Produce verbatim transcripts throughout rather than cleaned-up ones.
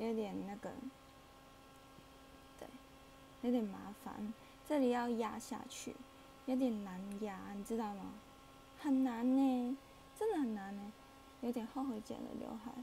有点那个，对，有点麻烦。这里要压下去，有点难压，你知道吗？很难呢，真的很难呢，有点后悔剪了刘海。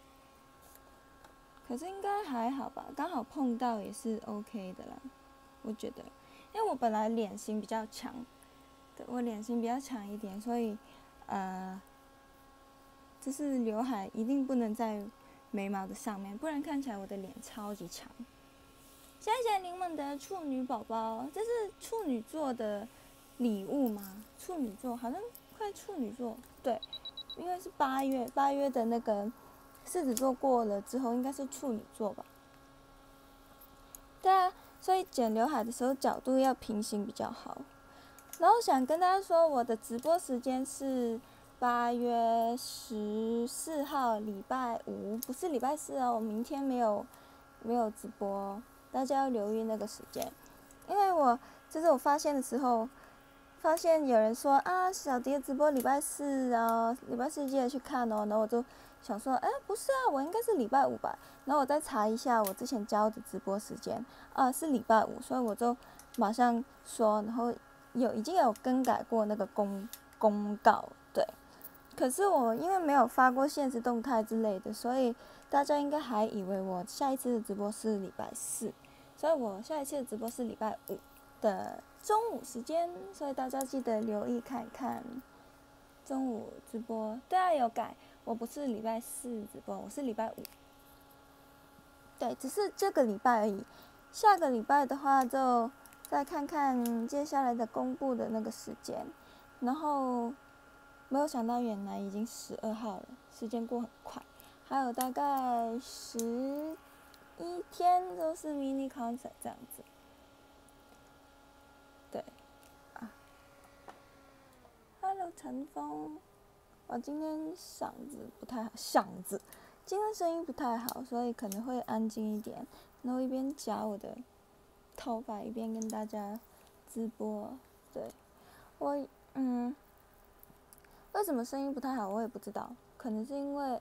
可是应该还好吧，刚好碰到也是 OK 的啦，我觉得，因为我本来脸型比较强，对我脸型比较强一点，所以呃，就是刘海一定不能在眉毛的上面，不然看起来我的脸超级长。谢谢柠檬的处女宝宝，这是处女座的礼物吗？处女座好像快处女座，对，因为是八月，八月的那个狮子座过了之后，应该是处女座吧？对啊，所以剪刘海的时候角度要平行比较好。然后想跟大家说，我的直播时间是八月十四号礼拜五，不是礼拜四哦，我明天没有没有直播，大家要留意那个时间。因为我就是我发现的时候，发现有人说啊，小迪的直播礼拜四啊，礼拜四记得去看哦。然后我就想说，哎，不是啊，我应该是礼拜五吧。然后我再查一下我之前教的直播时间，啊，是礼拜五，所以我就马上说，然后有已经有更改过那个公公告，对。可是我因为没有发过限时动态之类的，所以大家应该还以为我下一次的直播是礼拜四，所以我下一次的直播是礼拜五的中午时间，所以大家记得留意看看中午直播。对啊，有改，我不是礼拜四直播，我是礼拜五。对，只是这个礼拜而已。下个礼拜的话，就再看看接下来的公布的那个时间。然后没有想到，原来已经十二号了，时间过很快，还有大概十一天都是 mini concert 这样子。对，啊 ，Hello 陈峰，我今天嗓子不太好，嗓子。今天声音不太好，所以可能会安静一点，然后一边夹我的头发，一边跟大家直播。对，我嗯，为什么声音不太好，我也不知道，可能是因为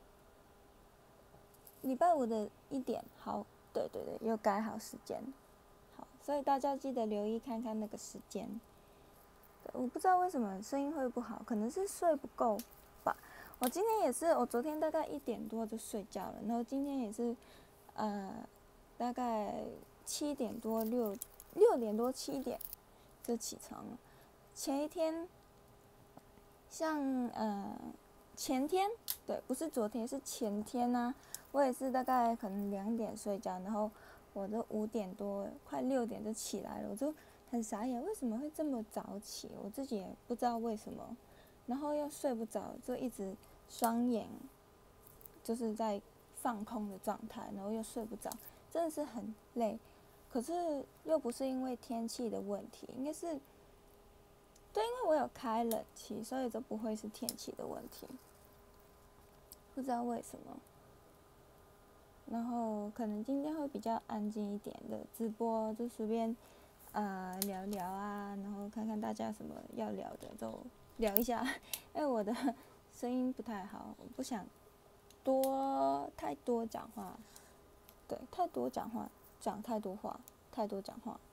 礼拜五的一点，好，对对对，又改好时间，好，所以大家记得留意看看那个时间。对，我不知道为什么声音会不好，可能是睡不够吧。我今天也是，我昨天大概一点多就睡觉了，然后今天也是，呃，大概七点多六六点多七点就起床了。前一天，像呃前天，对，不是昨天，是前天啊，我也是大概可能两点睡觉，然后我都五点多快六点就起来了，我就很傻眼，为什么会这么早起？我自己也不知道为什么。然后又睡不着，就一直双眼就是在放空的状态，然后又睡不着，真的是很累。可是又不是因为天气的问题，应该是对，因为我有开冷气，所以就不会是天气的问题。不知道为什么。然后可能今天会比较安静一点的直播，就随便呃聊聊啊，然后看看大家什么要聊的就聊一下，因为我的声音不太好，我不想多太多讲话，对，太多讲话，讲太多话，太多讲话，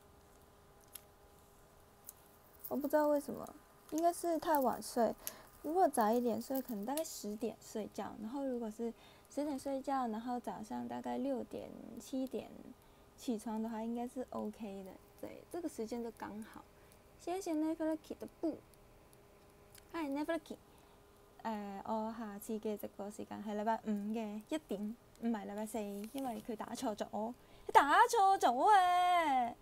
我不知道为什么，应该是太晚睡。如果早一点睡，可能大概十点睡觉，然后如果是十点睡觉，然后早上大概六点七点起床的话，应该是 OK 的。对，这个时间就刚好。谢谢 Neverlucky 的布。Hi Neverlucky。誒，我下次嘅直播時間係禮拜五嘅一點，唔係禮拜四，因為佢打錯咗，佢打錯咗啊！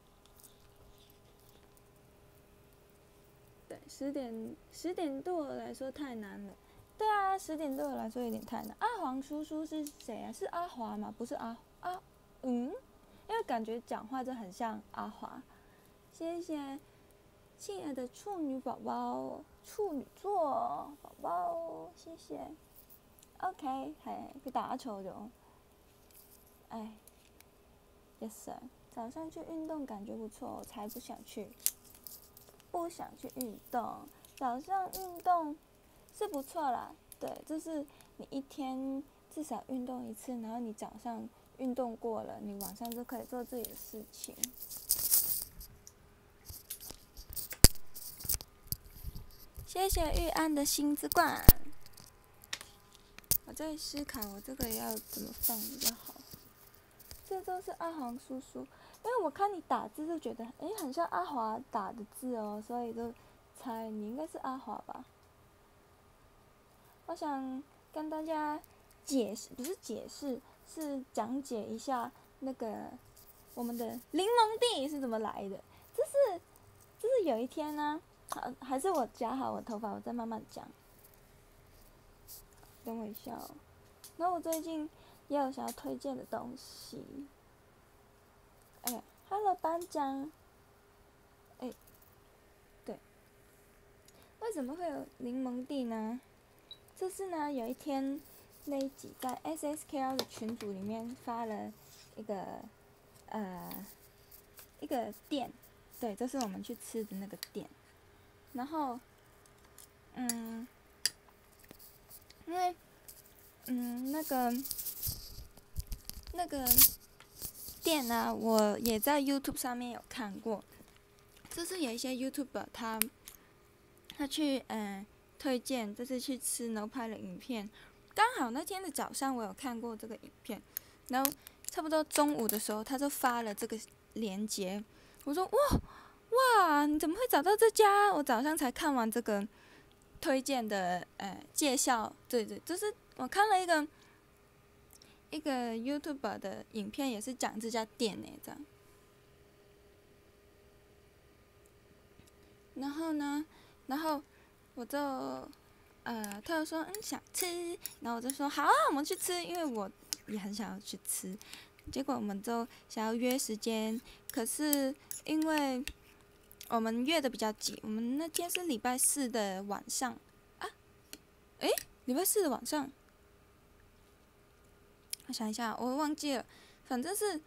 对，十點十點對我來說太難了。對啊，十點對我來說有點太難。阿黃叔叔是誰啊？是阿華嗎？不是阿阿嗯，因為感覺講話就很像阿華。謝謝，親愛的處女寶寶，處女座寶寶，謝謝。OK，係佢打錯咗。哎 ，Yes sir，早上去運動感覺不錯，我才不想去。不想去運動，早上運動是不錯啦，對，就是你一天至少运动一次，然后你早上运动过了，你晚上就可以做自己的事情。谢谢玉安的星之冠。我在思考我这个要怎么放比较好。这都是阿黄叔叔，因为我看你打字就觉得，哎，很像阿华打的字哦，所以就猜你应该是阿华吧。我想跟大家解释，不是解释，是讲解一下那个我们的柠檬地是怎么来的。这是，这是有一天呢、啊，还是我夹好我头发，我再慢慢讲。等我一下哦。然后我最近也有想要推荐的东西。哎 ，Hello 班长。哎，对。为什么会有柠檬地呢？这是呢，有一天那一集在 S S K L 的群组里面发了一个呃一个店，对，这是我们去吃的那个店。然后，嗯，因为嗯那个那个店呢、啊，我也在 YouTube 上面有看过，就是有一些 YouTuber 他他去嗯。呃推荐这次去吃牛排的影片，刚好那天的早上我有看过这个影片，然后差不多中午的时候他就发了这个链接，我说哇哇你怎么会找到这家？我早上才看完这个推荐的呃介绍，对对，就是我看了一个一个 YouTuber 的影片，也是讲这家店呢这样，然后呢，然后。我就，呃，他就说嗯想吃，然后我就说好啊，我们去吃，因为我也很想要去吃。结果我们就想要约时间，可是因为我们约的比较急，我们那天是礼拜四的晚上啊，诶，礼拜四的晚上，我想一下，我忘记了，反正是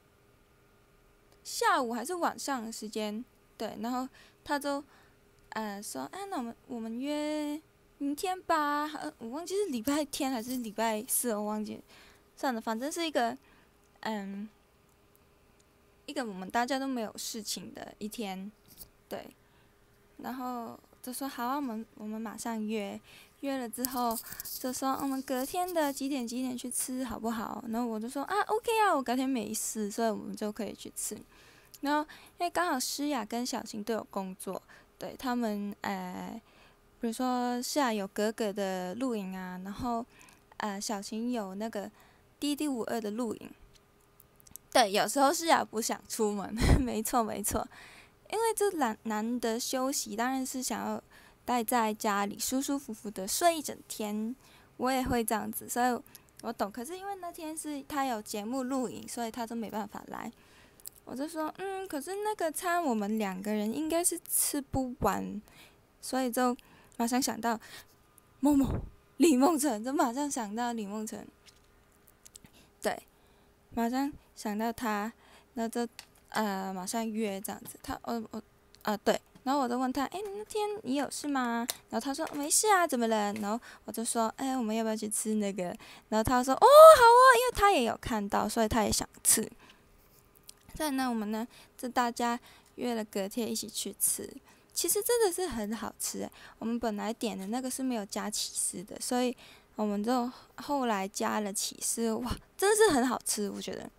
下午还是晚上的时间，对，然后他就。呃，说，哎、啊，那我们我们约明天吧。呃，我忘记是礼拜天还是礼拜四，我忘记了。算了，反正是一个，嗯，一个我们大家都没有事情的一天，对。然后就说好啊，我们我们马上约，约了之后就说我们隔天的几点几点去吃好不好？然后我就说啊 ，OK 啊，我隔天没事，所以我们就可以去吃。然后因为刚好诗雅跟小晴都有工作。对他们，呃，比如说是啊，有格格的录影啊，然后，呃，小晴有那个滴滴五二的录影。对，有时候是啊不想出门，没错没错，因为这难难得休息，当然是想要待在家里舒舒服服的睡一整天。我也会这样子，所以我懂。可是因为那天是他有节目录影，所以他都没办法来。我就说，嗯，可是那个餐我们两个人应该是吃不完，所以就马上想到某某李梦辰，就马上想到李梦辰，对，马上想到他，然后就呃马上约这样子。他，我我呃对，然后我就问他，哎，那天你有事吗？然后他说没事啊，怎么了？然后我就说，哎，我们要不要去吃那个？然后他说，哦，好啊，因为他也有看到，所以他也想吃。再那我们呢，就大家约了隔天一起去吃，其实真的是很好吃。我们本来点的那个是没有加起司的，所以我们就后来加了起司，哇，真的是很好吃，我觉得，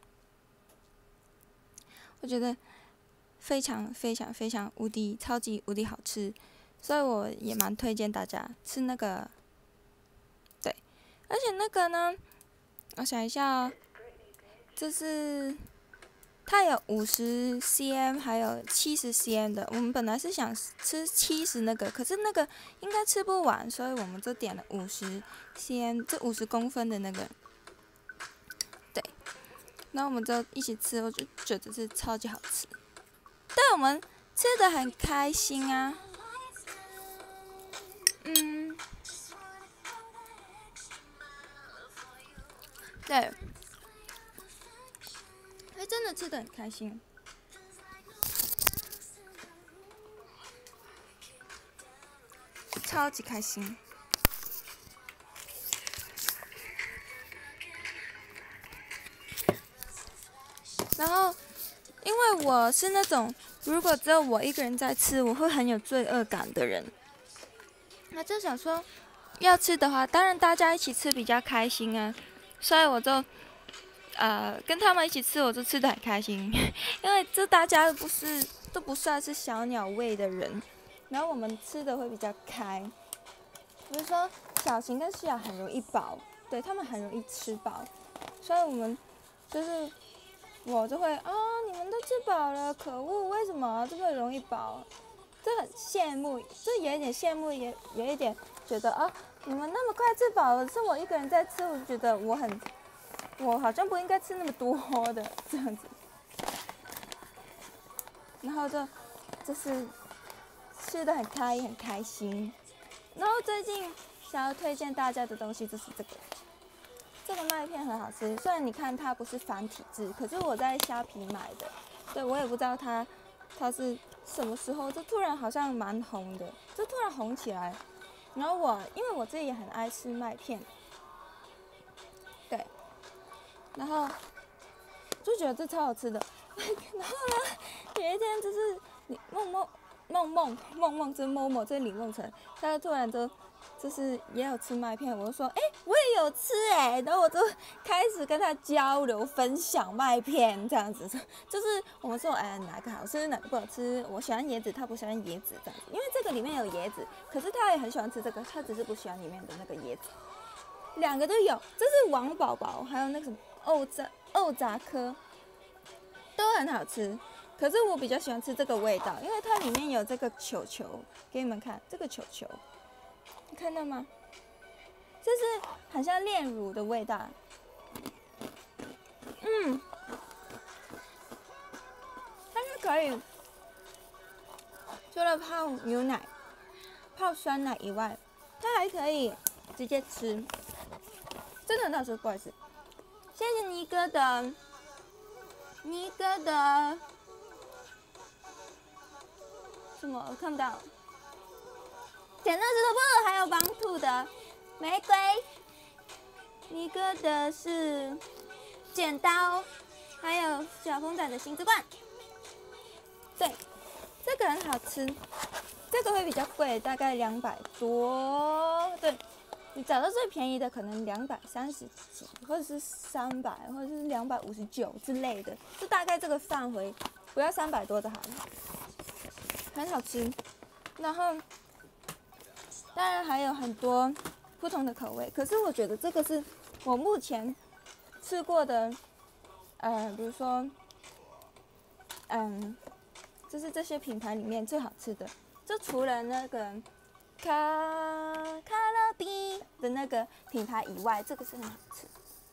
我觉得非常非常非常无敌超级无敌好吃，所以我也蛮推荐大家吃那个，对，而且那个呢，我想一下哦，这是。它有五十 cm 还有七十 cm 的，我们本来是想吃七十那个，可是那个应该吃不完，所以我们就点了五十 cm，这五十公分的那个。对，那我们就一起吃，我就觉得是超级好吃。对，我们吃的很开心啊。嗯，对。哎，真的吃的很开心，超级开心。 然后，因为我是那种如果只有我一个人在吃，我会很有罪恶感的人。那就想说，要吃的话，当然大家一起吃比较开心啊，所以我就呃跟他们一起吃，我就吃得很开心，因为这大家都不是都不算是小鸟胃的人，然后我们吃的会比较开。比如说小型跟细鸟很容易饱，对他们很容易吃饱，所以我们就是我就会啊、哦，你们都吃饱了，可恶，为什么这么容易饱？就很羡慕，就有一点羡慕，也有一点觉得啊，你们那么快吃饱了，是我一个人在吃，我就觉得我很，我好像不应该吃那么多的这样子，然后就就是吃得很开很开心。然后最近想要推荐大家的东西就是这个，这个麦片很好吃。虽然你看它不是繁体字，可是我在虾皮买的，对我也不知道它它是什么时候，就突然好像蛮红的，就突然红起来。然后我因为我自己也很爱吃麦片，对，然后就觉得这超好吃的。然后呢，有一天就是你梦梦梦梦梦梦就是某某就是李梦辰，他突然就就是也有吃麦片，我就说哎、欸、我也有吃哎、欸，然后我就开始跟他交流分享麦片这样子，就是我们说哎、欸、哪个好吃哪个不好吃，我喜欢椰子，他不喜欢椰子这样子，因为这个里面有椰子，可是他也很喜欢吃这个，他只是不喜欢里面的那个椰子，两个都有，这是王宝宝还有那个什么欧杂欧杂科都很好吃。可是我比较喜欢吃这个味道，因为它里面有这个球球，给你们看这个球球，你看到吗？就是很像炼乳的味道。嗯，它是可以除了泡牛奶、泡酸奶以外，它还可以直接吃，真的很好吃。不好意思，谢谢尼哥的尼哥的。什么？我看不到。捡到石头布，还有帮兔的玫瑰。尼哥的是剪刀，还有小风仔的星之冠。对，这个很好吃，这个会比较贵，大概两百多。对，你找到最便宜的可能两百三十几，或者是三百，或者是两百五十九之类的，就大概这个范围，不要三百多的好了。很好吃，然后当然还有很多不同的口味，可是我觉得这个是我目前吃过的，呃，比如说，嗯，就是这些品牌里面最好吃的，就除了那个卡卡乐比的那个品牌以外，这个是很好吃，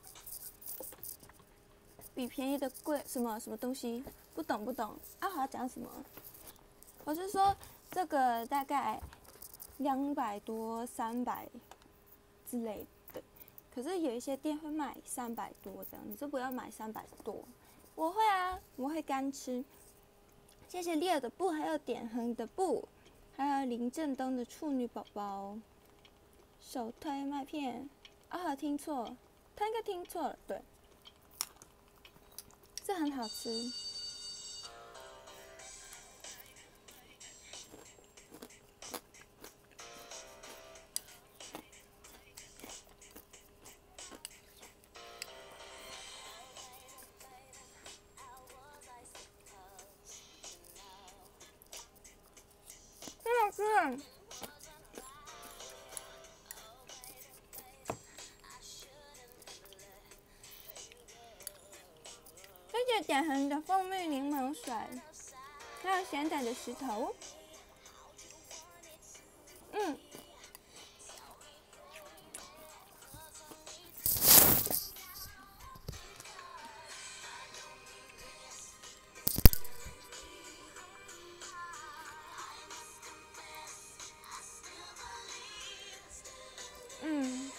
比便宜的贵什么什么东西？不懂不懂啊？我要讲什么？我是说，这个大概两百多、三百之类的，可是有一些店会卖三百多这样，你就不要买三百多。我会啊，我会干吃。谢谢利尔的布，还有点恒的布，还有林正东的处女宝宝。手推麦片啊，听错，他应该听错了，对，这很好吃。是，谢谢点恒的蜂蜜柠檬水，还有咸仔的石头。嗯，嗯，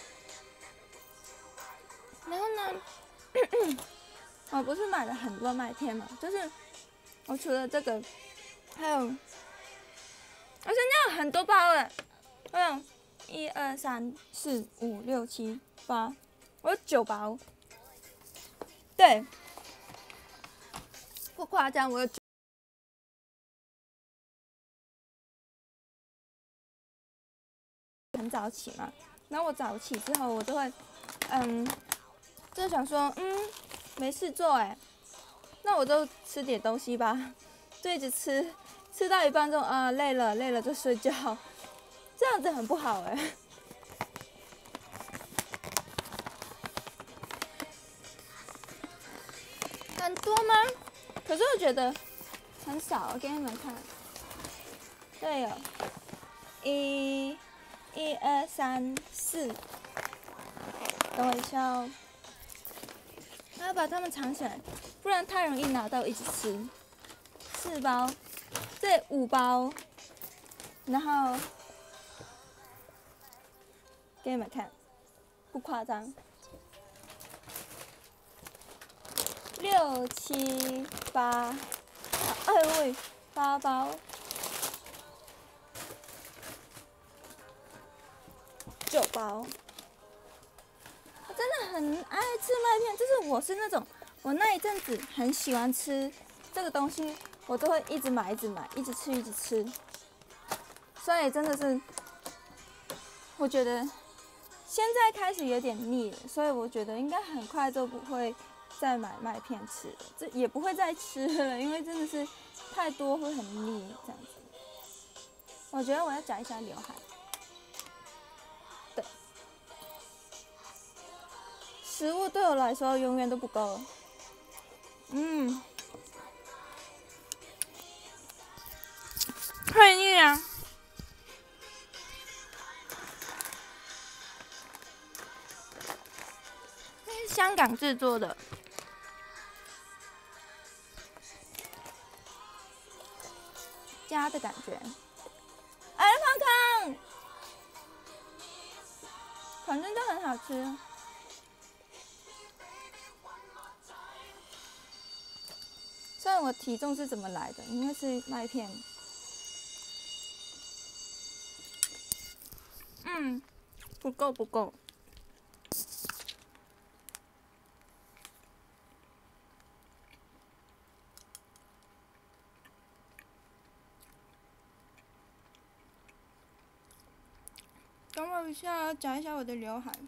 然后呢，我不是买了很多麦片嘛，就是我除了这个，还有，而且那有很多包哎，我有一二三四五六七八，我有九包，对， 不夸张，我有很早起嘛，然后我早起之后，我就会，嗯，就想说，嗯，没事做哎，那我就吃点东西吧，就一直吃，吃到一半就啊累了累了就睡觉，这样子很不好哎。很多吗？可是我觉得很少，我给你们看，对哦，一。一二三四，等我一下哦。我要把它们藏起来，不然太容易拿到一直吃。四包，这五包，然后给你们看，不夸张。六七八，哎喂，八包。九包，我真的很爱吃麦片，就是我是那种，我那一阵子很喜欢吃这个东西，我都会一直买，一直买，一直吃，一直吃。所以真的是，我觉得现在开始有点腻了，所以我觉得应该很快就不会再买麦片吃了，这也不会再吃了，因为真的是太多会很腻这样子。我觉得我要夹一下刘海。食物对我来说永远都不够。嗯，太腻啊！这是香港制作的，家的感觉。哎，胖康，反正都很好吃。虽然我体重是怎么来的，应该是麦片。嗯，不够不够。等我一下，夹一下我的刘海。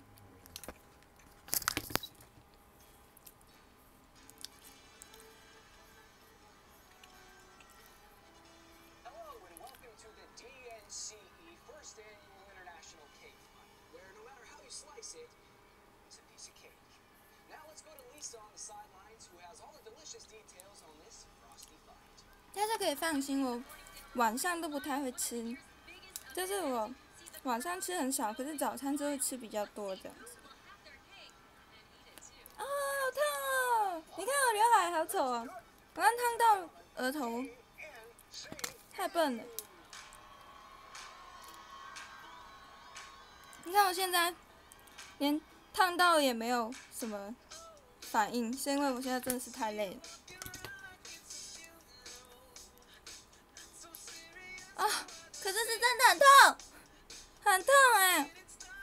大家可以放心，我晚上都不太会吃，就是我晚上吃很少，可是早餐就会吃比较多这样子。啊，好烫哦！你看我刘海好丑哦，我刚烫到额头，太笨了。你看我现在连烫到也没有什么反应，是因为我现在真的是太累了。啊，可是是真的很痛，很痛哎！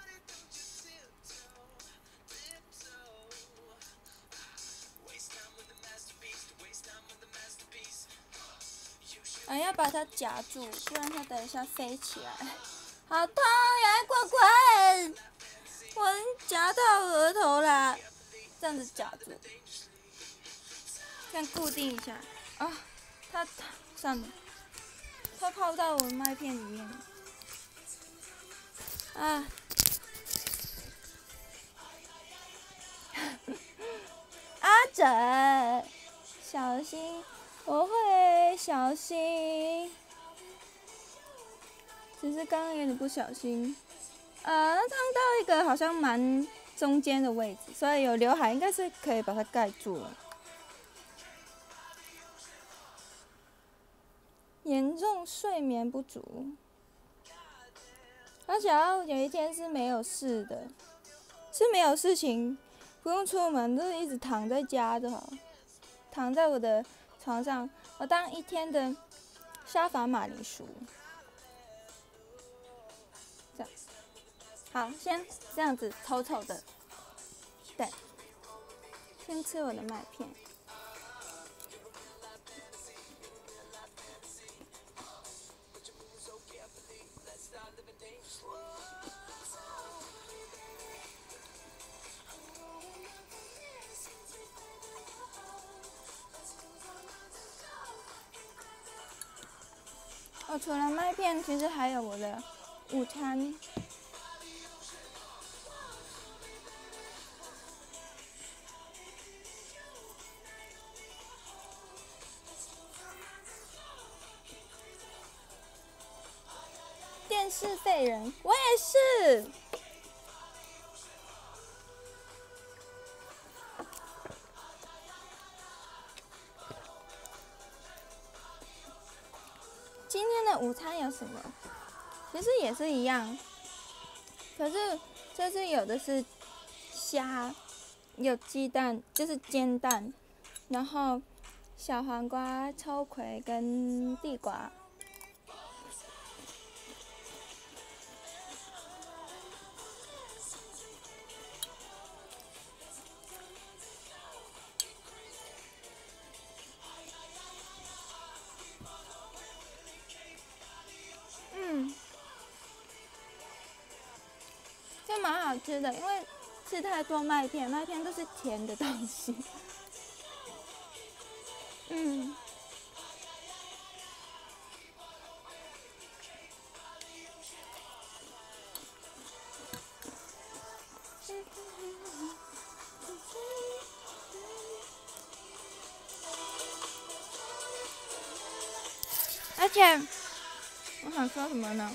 哎，要把它夹住，不然它等一下飞起来。好痛呀，滚滚！我夹到额头啦，这样子夹住，这样固定一下。啊，它它算了，它泡到我麦片里面了。啊！阿整，小心，我会小心。只是刚刚有点不小心，呃，烫到一个好像蛮中间的位置，所以有刘海应该是可以把它盖住了。严重睡眠不足，而且要有一天是没有事的，是没有事情，不用出门，就是一直躺在家就好，躺在我的床上，我当一天的沙发马铃薯。这样，好，先这样子丑丑的，对，先吃我的麦片。 我除了麦片，其实还有我的午餐。电视废人，我也是。今天的午餐有什么？其实也是一样，可是这次有的是虾，有鸡蛋，就是煎蛋，然后小黄瓜、秋葵跟地瓜。嗯，这蛮好吃的，因为吃太多麦片，麦片都是甜的东西。嗯。而且，我想说什么呢？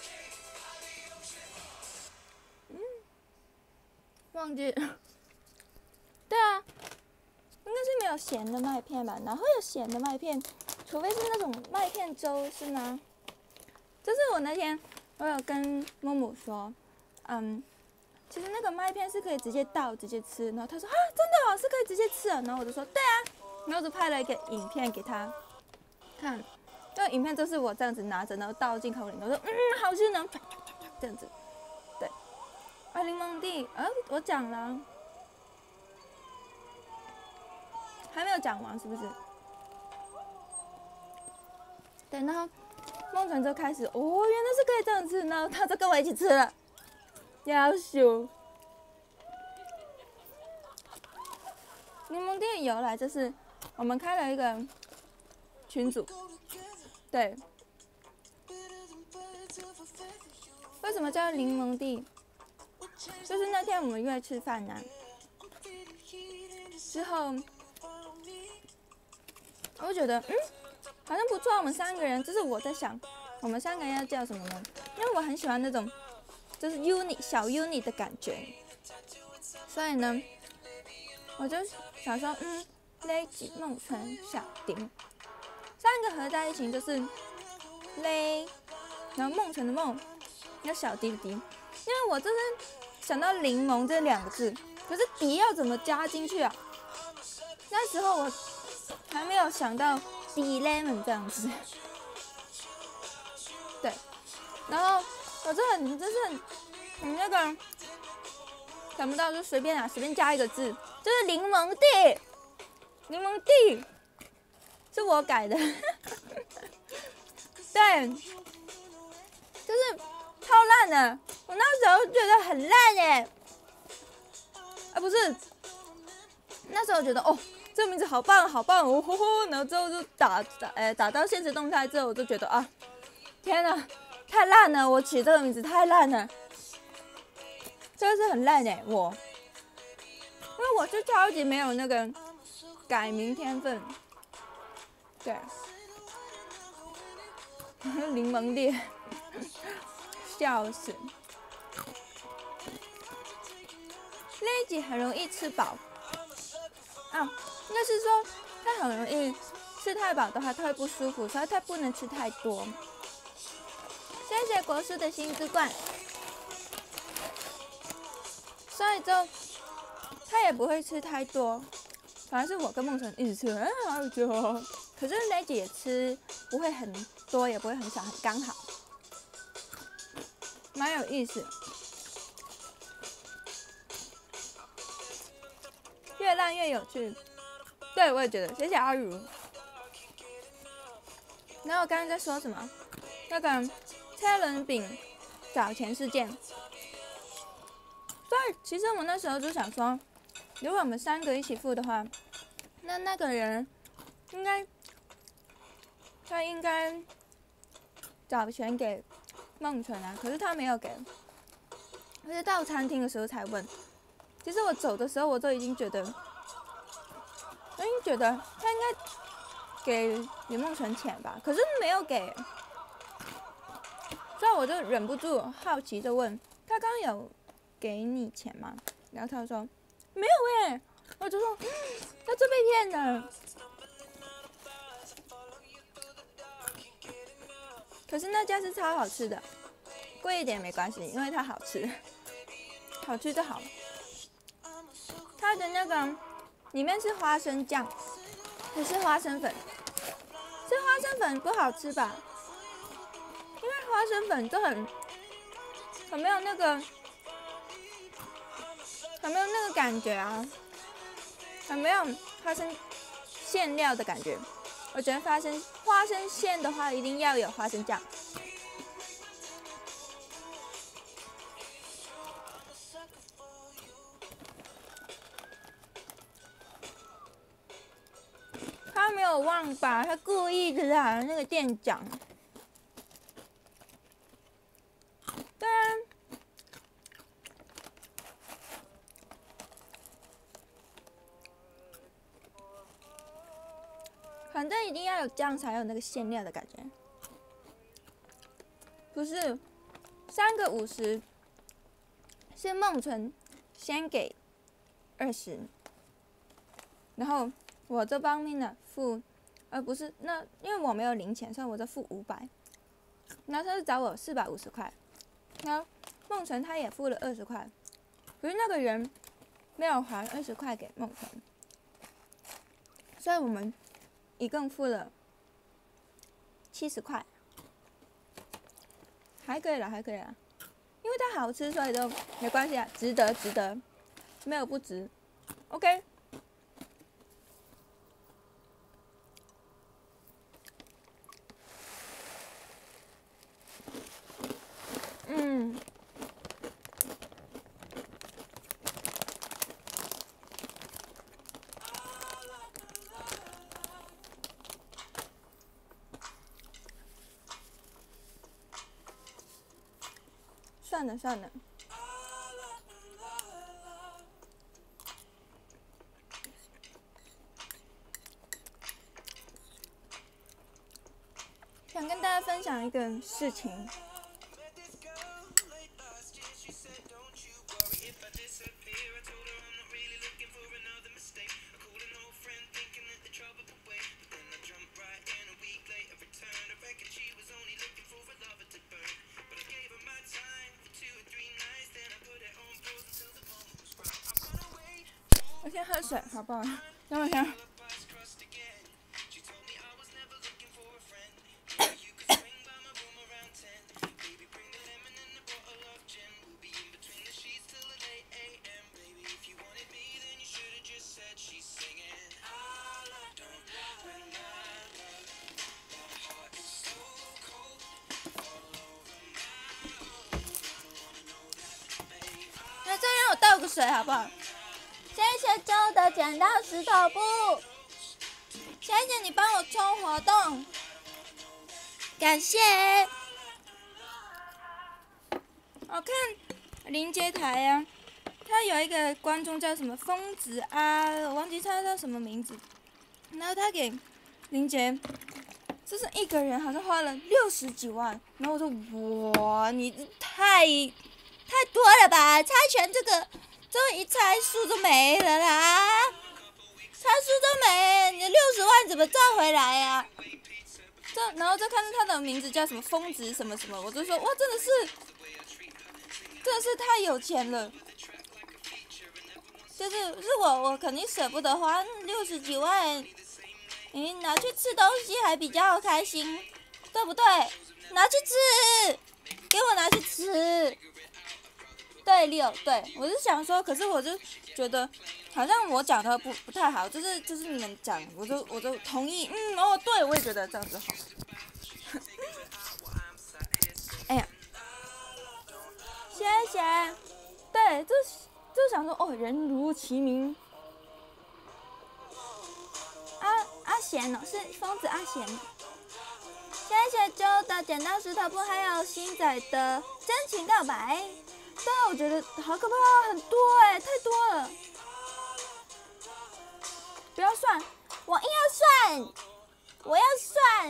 嗯，忘记了。对啊，应该是没有咸的麦片吧？哪会有咸的麦片？除非是那种麦片粥，是吗？就是我那天我有跟木木说，嗯，其实那个麦片是可以直接倒直接吃，然后他说啊，真的哦，是可以直接吃的。然后我就说对啊，然后我就拍了一个影片给他看。那影片就是我这样子拿着，然后倒进口里，我说嗯，好吃，然后这样子，对。啊，柠檬地，呃，我讲了，还没有讲完，是不是？对，然后梦辰就开始，哦，原来是可以这样吃，然后他就跟我一起吃了，要羞。柠檬地的由来就是我们开了一个群组。对，为什么叫柠檬地？就是那天我们约吃饭呢、啊，之后我就觉得，嗯，好像不错。我们三个人，就是我在想，我们三个人要叫什么呢？因为我很喜欢那种，就是 unit 小 unit 的感觉，所以呢，我就想说，嗯 ，Lazy 梦辰小丁，三个合在一起就是 Lay， 然后梦辰的梦，有小丁的丁，因为我就是想到柠檬这两个字，可是迪要怎么加进去啊？那时候我还没有想到迪 lemon 这样子，对，然后我就很就是很很那个想不到，就随便啊，随便加一个字，就是柠檬地，柠檬地是我改的，对，就是超烂的，我那时候觉得很烂耶，啊不是，那时候我觉得哦。这个名字好棒，好棒，哦吼吼！然后之后就打打，哎，打到现实动态之后，我就觉得啊，天哪，太烂了！我取这个名字太烂了，真的是很烂哎，我，因为我是超级没有那个改名天分，对，柠檬地，笑死。那一集很容易吃饱，啊。应该是说，它很容易吃太饱的话，它会不舒服，所以它不能吃太多。谢谢国师的新之冠，所以就它也不会吃太多。反而是我跟梦辰一直吃，嗯，好久哦。可是雷姐也吃不会很多，也不会很少，很刚好，蛮有意思。越烂越有趣。对，我也觉得，谢谢阿如。然后我刚刚在说什么？那个车轮饼找钱事件。所以其实我那时候就想说，如果我们三个一起付的话，那那个人应该他应该找钱给梦纯啊，可是他没有给，而且到餐厅的时候才问。其实我走的时候，我都已经觉得，我已经觉得他应该给李梦纯钱吧，可是没有给，所以我就忍不住好奇的问他：“刚刚有给你钱吗？”然后他说：“没有哎。”我就说：“嗯，他就被骗了。”可是那家是超好吃的，贵一点没关系，因为它好吃，好吃就好。它的那个里面是花生酱，不是花生粉，是花生粉不好吃吧？因为花生粉就很很没有那个，很没有那个感觉啊，很没有花生馅料的感觉。我觉得花生花生馅的话，一定要有花生酱。他没有忘吧？他故意的啦，那个店长。对啊。反正一定要有酱才有那个馅料的感觉。不是，三个五十是梦纯先给二十，然后我这方面的付，而不是那因为我没有零钱，所以我就付五百。然后他就找我四百五十块，然后梦纯他也付了二十块，可是那个人没有还二十块给梦纯，所以我们一共付了七十块，还可以了，还可以了，因为它好吃，所以就没关系啊，值得，值得，没有不值 ，OK。嗯。算了算了，想跟大家分享一个事情。我先喝水，好不好？等我一下。那再让我倒个水，好不好？谢谢周的剪刀石头布，谢谢你帮我冲活动，感谢。我看临街台呀、啊，他有一个观众叫什么疯子啊，我忘记他叫什么名字，然后他给林杰，就是一个人好像花了六十几万，然后我说哇，你太太多了吧，猜拳这个。这一猜输就没了啦，猜输就没，你六十万怎么赚回来呀、啊？这然后再看他的名字叫什么疯子什么什么，我就说哇，真的是，真的是太有钱了。就是是我我肯定舍不得花六十几万，你拿去吃东西还比较开心，对不对？拿去吃，给我拿去吃。对六对，我是想说，可是我就觉得好像我讲的不不太好，就是就是你们讲，我就我就同意，嗯哦，对，我也觉得这样子好。哎呀，谢谢，对，就就想说哦，人如其名。阿阿贤哦，是疯子阿贤。 谢谢周的剪刀石头布，还有星仔的真情告白。对啊，我觉得好可怕，很多哎、欸，太多了。不要算，我硬要算，我要算，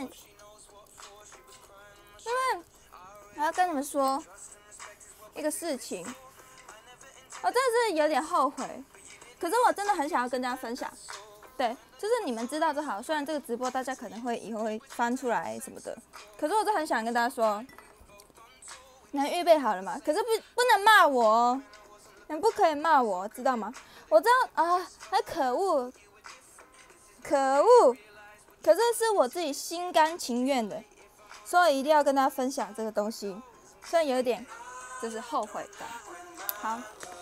因为我要跟你们说一个事情，我真的是有点后悔，可是我真的很想要跟大家分享。对，就是你们知道就好。虽然这个直播大家可能会以后会翻出来什么的，可是我就很想跟大家说，你们预备好了吗？可是不不能骂我哦，你们不可以骂我，知道吗？我知道啊，很可恶，可恶，可是是我自己心甘情愿的，所以一定要跟大家分享这个东西，虽然有一点就是后悔感。好。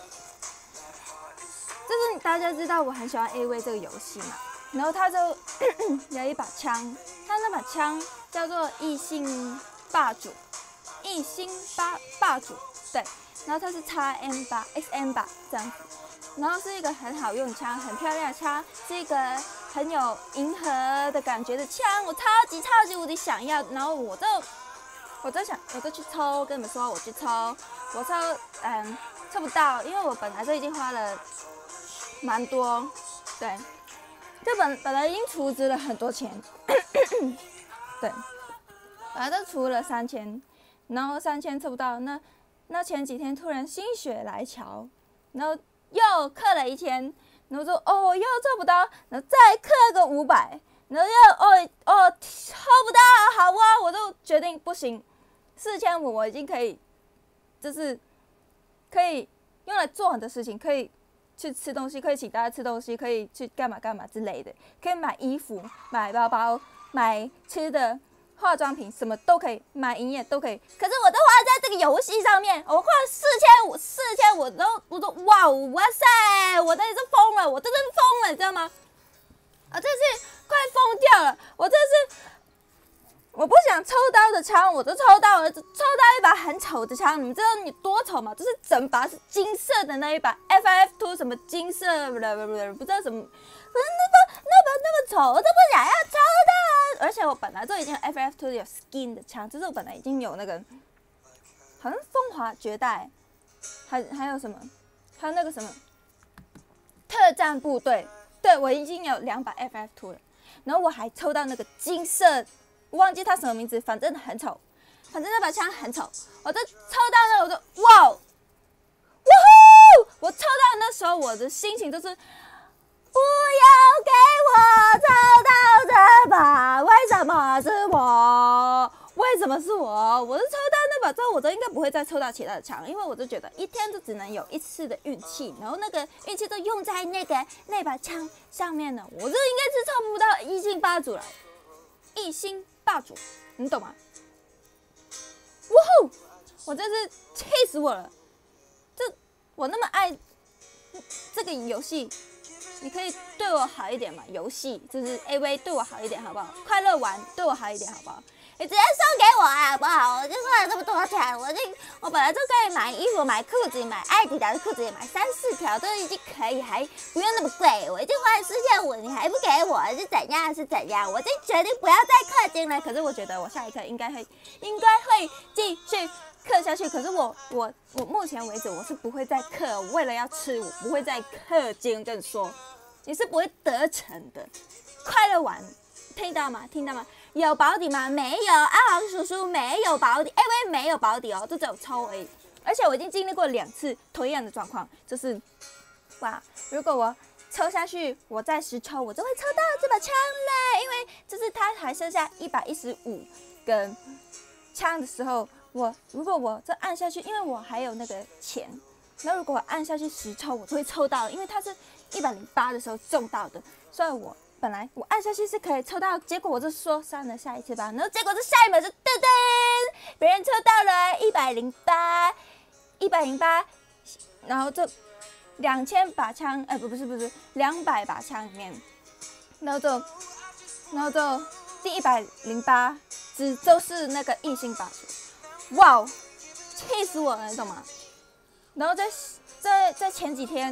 就是大家知道我很喜欢 A V 这个游戏嘛，然后他就有一把枪，他那把枪叫做异性霸主，异星霸霸主，对，然后它是 X M 八 X M 八这样子，然后是一个很好用的枪，很漂亮的枪，是一个很有银河的感觉的枪，我超级超级无敌想要，然后我就我就想我就去抽，跟你们说我去抽，我抽嗯抽不到，因为我本来就已经花了。蛮多，对，就本本来已经储值了很多钱，对，本来都储了三千，然后三千抽不到，那那前几天突然心血来潮，然后又氪了一千，然后说哦又抽不到，然后再氪个五百，然后又哦哦抽不到，好啊，我就决定不行，四千五我已经可以，就是可以用来做很多事情，可以。去吃东西，可以请大家吃东西，可以去干嘛干嘛之类的，可以买衣服、买包包、买吃的、化妆品，什么都可以，买营业都可以。可是我都花在这个游戏上面，我花了四千五，四千五，然后我说哇哇塞，我真的是疯了，我真的是疯了，你知道吗？我真是快疯掉了，我真是。我不想抽到的枪，我都抽到了，抽到一把很丑的枪。你们知道你多丑吗？就是整把是金色的那一把 F F 二 什么金色，不知道什么，可是那把那把那么丑，我都不想要抽到。而且我本来就已经有 F F 二 有 skin 的枪，就是我本来已经有那个，好像风华绝代，还还有什么，还有那个什么特战部队，对我已经有两把 F F 二 了，然后我还抽到那个金色。我忘记他什么名字，反正很丑，反正那把枪很丑。我就抽到那，我就哇，哇呼！我抽到那时候，我的心情就是，不要给我抽到这把，为什么是我？为什么是我？我是抽到那把之后，我就应该不会再抽到其他的枪，因为我就觉得一天就只能有一次的运气，然后那个运气都用在那个那把枪上面了，我就应该是抽不到异性霸主了，异星。霸主，你懂吗？哇吼！我真是气死我了！这我那么爱这个游戏，你可以对我好一点嘛？游戏就是 A V 对我好一点好不好？快乐玩对我好一点好不好？你直接送给我啊，好不好？我就花了这么多钱，我就我本来就可以买衣服、买裤子、买艾迪达的裤子，也买三四条都已经可以，还不用那么贵。我已经花了四千五，你还不给我，是怎样？是怎样？我就决定不要再氪金了。可是我觉得我下一刻应该会，应该会继续氪下去。可是我我我目前为止我是不会再氪，为了要吃我不会再氪金。跟你说，你是不会得逞的。快乐玩，听到吗？听到吗？有保底吗？没有，阿豪叔叔没有保底 ，A V 没有保底哦，就只有抽而已。而且我已经经历过两次同样的状况，就是哇，如果我抽下去，我再十抽，我就会抽到这把枪嘞。因为就是它还剩下一百一十五根枪的时候，我如果我这按下去，因为我还有那个钱，那如果我按下去十抽，我就会抽到，因为它是一百零八的时候中到的，所以我。本来我按下去是可以抽到，结果我就说算了，下一次吧。然后结果是下一秒就噔噔，别人抽到了一百零八，一百零八，然后就两千把枪，哎、欸、不不是不是两百把枪里面，然后就然后就第一百零八只都是那个异性霸主，哇，气死我了，你懂吗？然后在在在前几天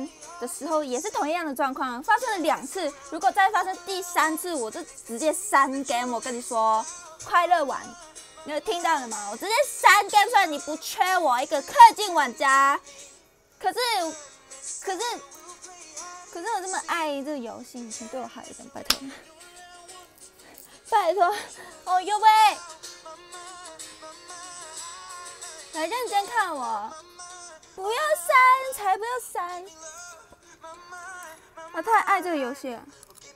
的时候也是同样的状况，发生了两次，如果再发生第三次，我就直接删 game。我跟你说，快乐玩，你有听到了吗？我直接删 game，虽然你不缺我一个氪金玩家，可是，可是，可是我这么爱这个游戏，请对我好一点，拜托，拜托，哦呦喂，来认真看我。不要删，才不要删！我太爱这个游戏了，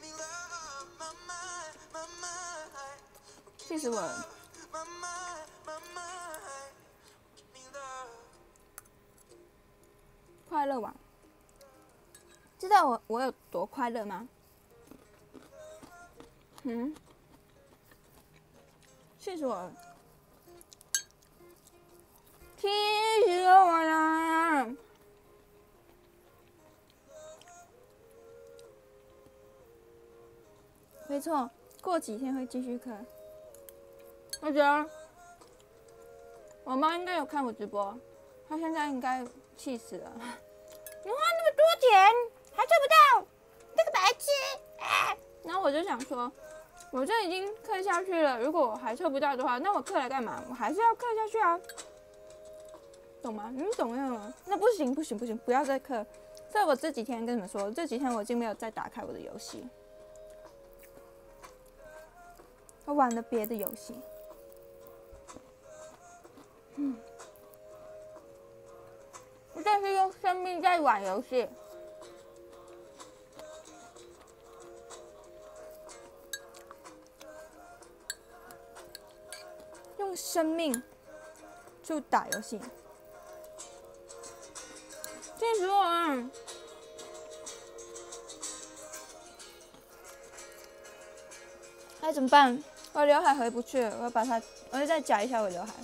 气死我了！快乐网，知道我我有多快乐吗？嗯，气死我了！气死我了！没错，过几天会继续看。我觉得我妈应该有看我直播，她现在应该气死了。你花那么多钱还抽不到，这个白痴！啊、然后我就想说，我这已经氪下去了，如果我还抽不到的话，那我氪来干嘛？我还是要氪下去啊。懂吗？你懂没有吗？那不行不行不行，不要再氪。所以我这几天跟你们说，这几天我已经没有再打开我的游戏，我玩了别的游戏。嗯，我这是用生命在玩游戏。用生命就打游戏。气死我了！哎，怎么办？我刘海回不去了，我要把它，我要再夹一下我刘海。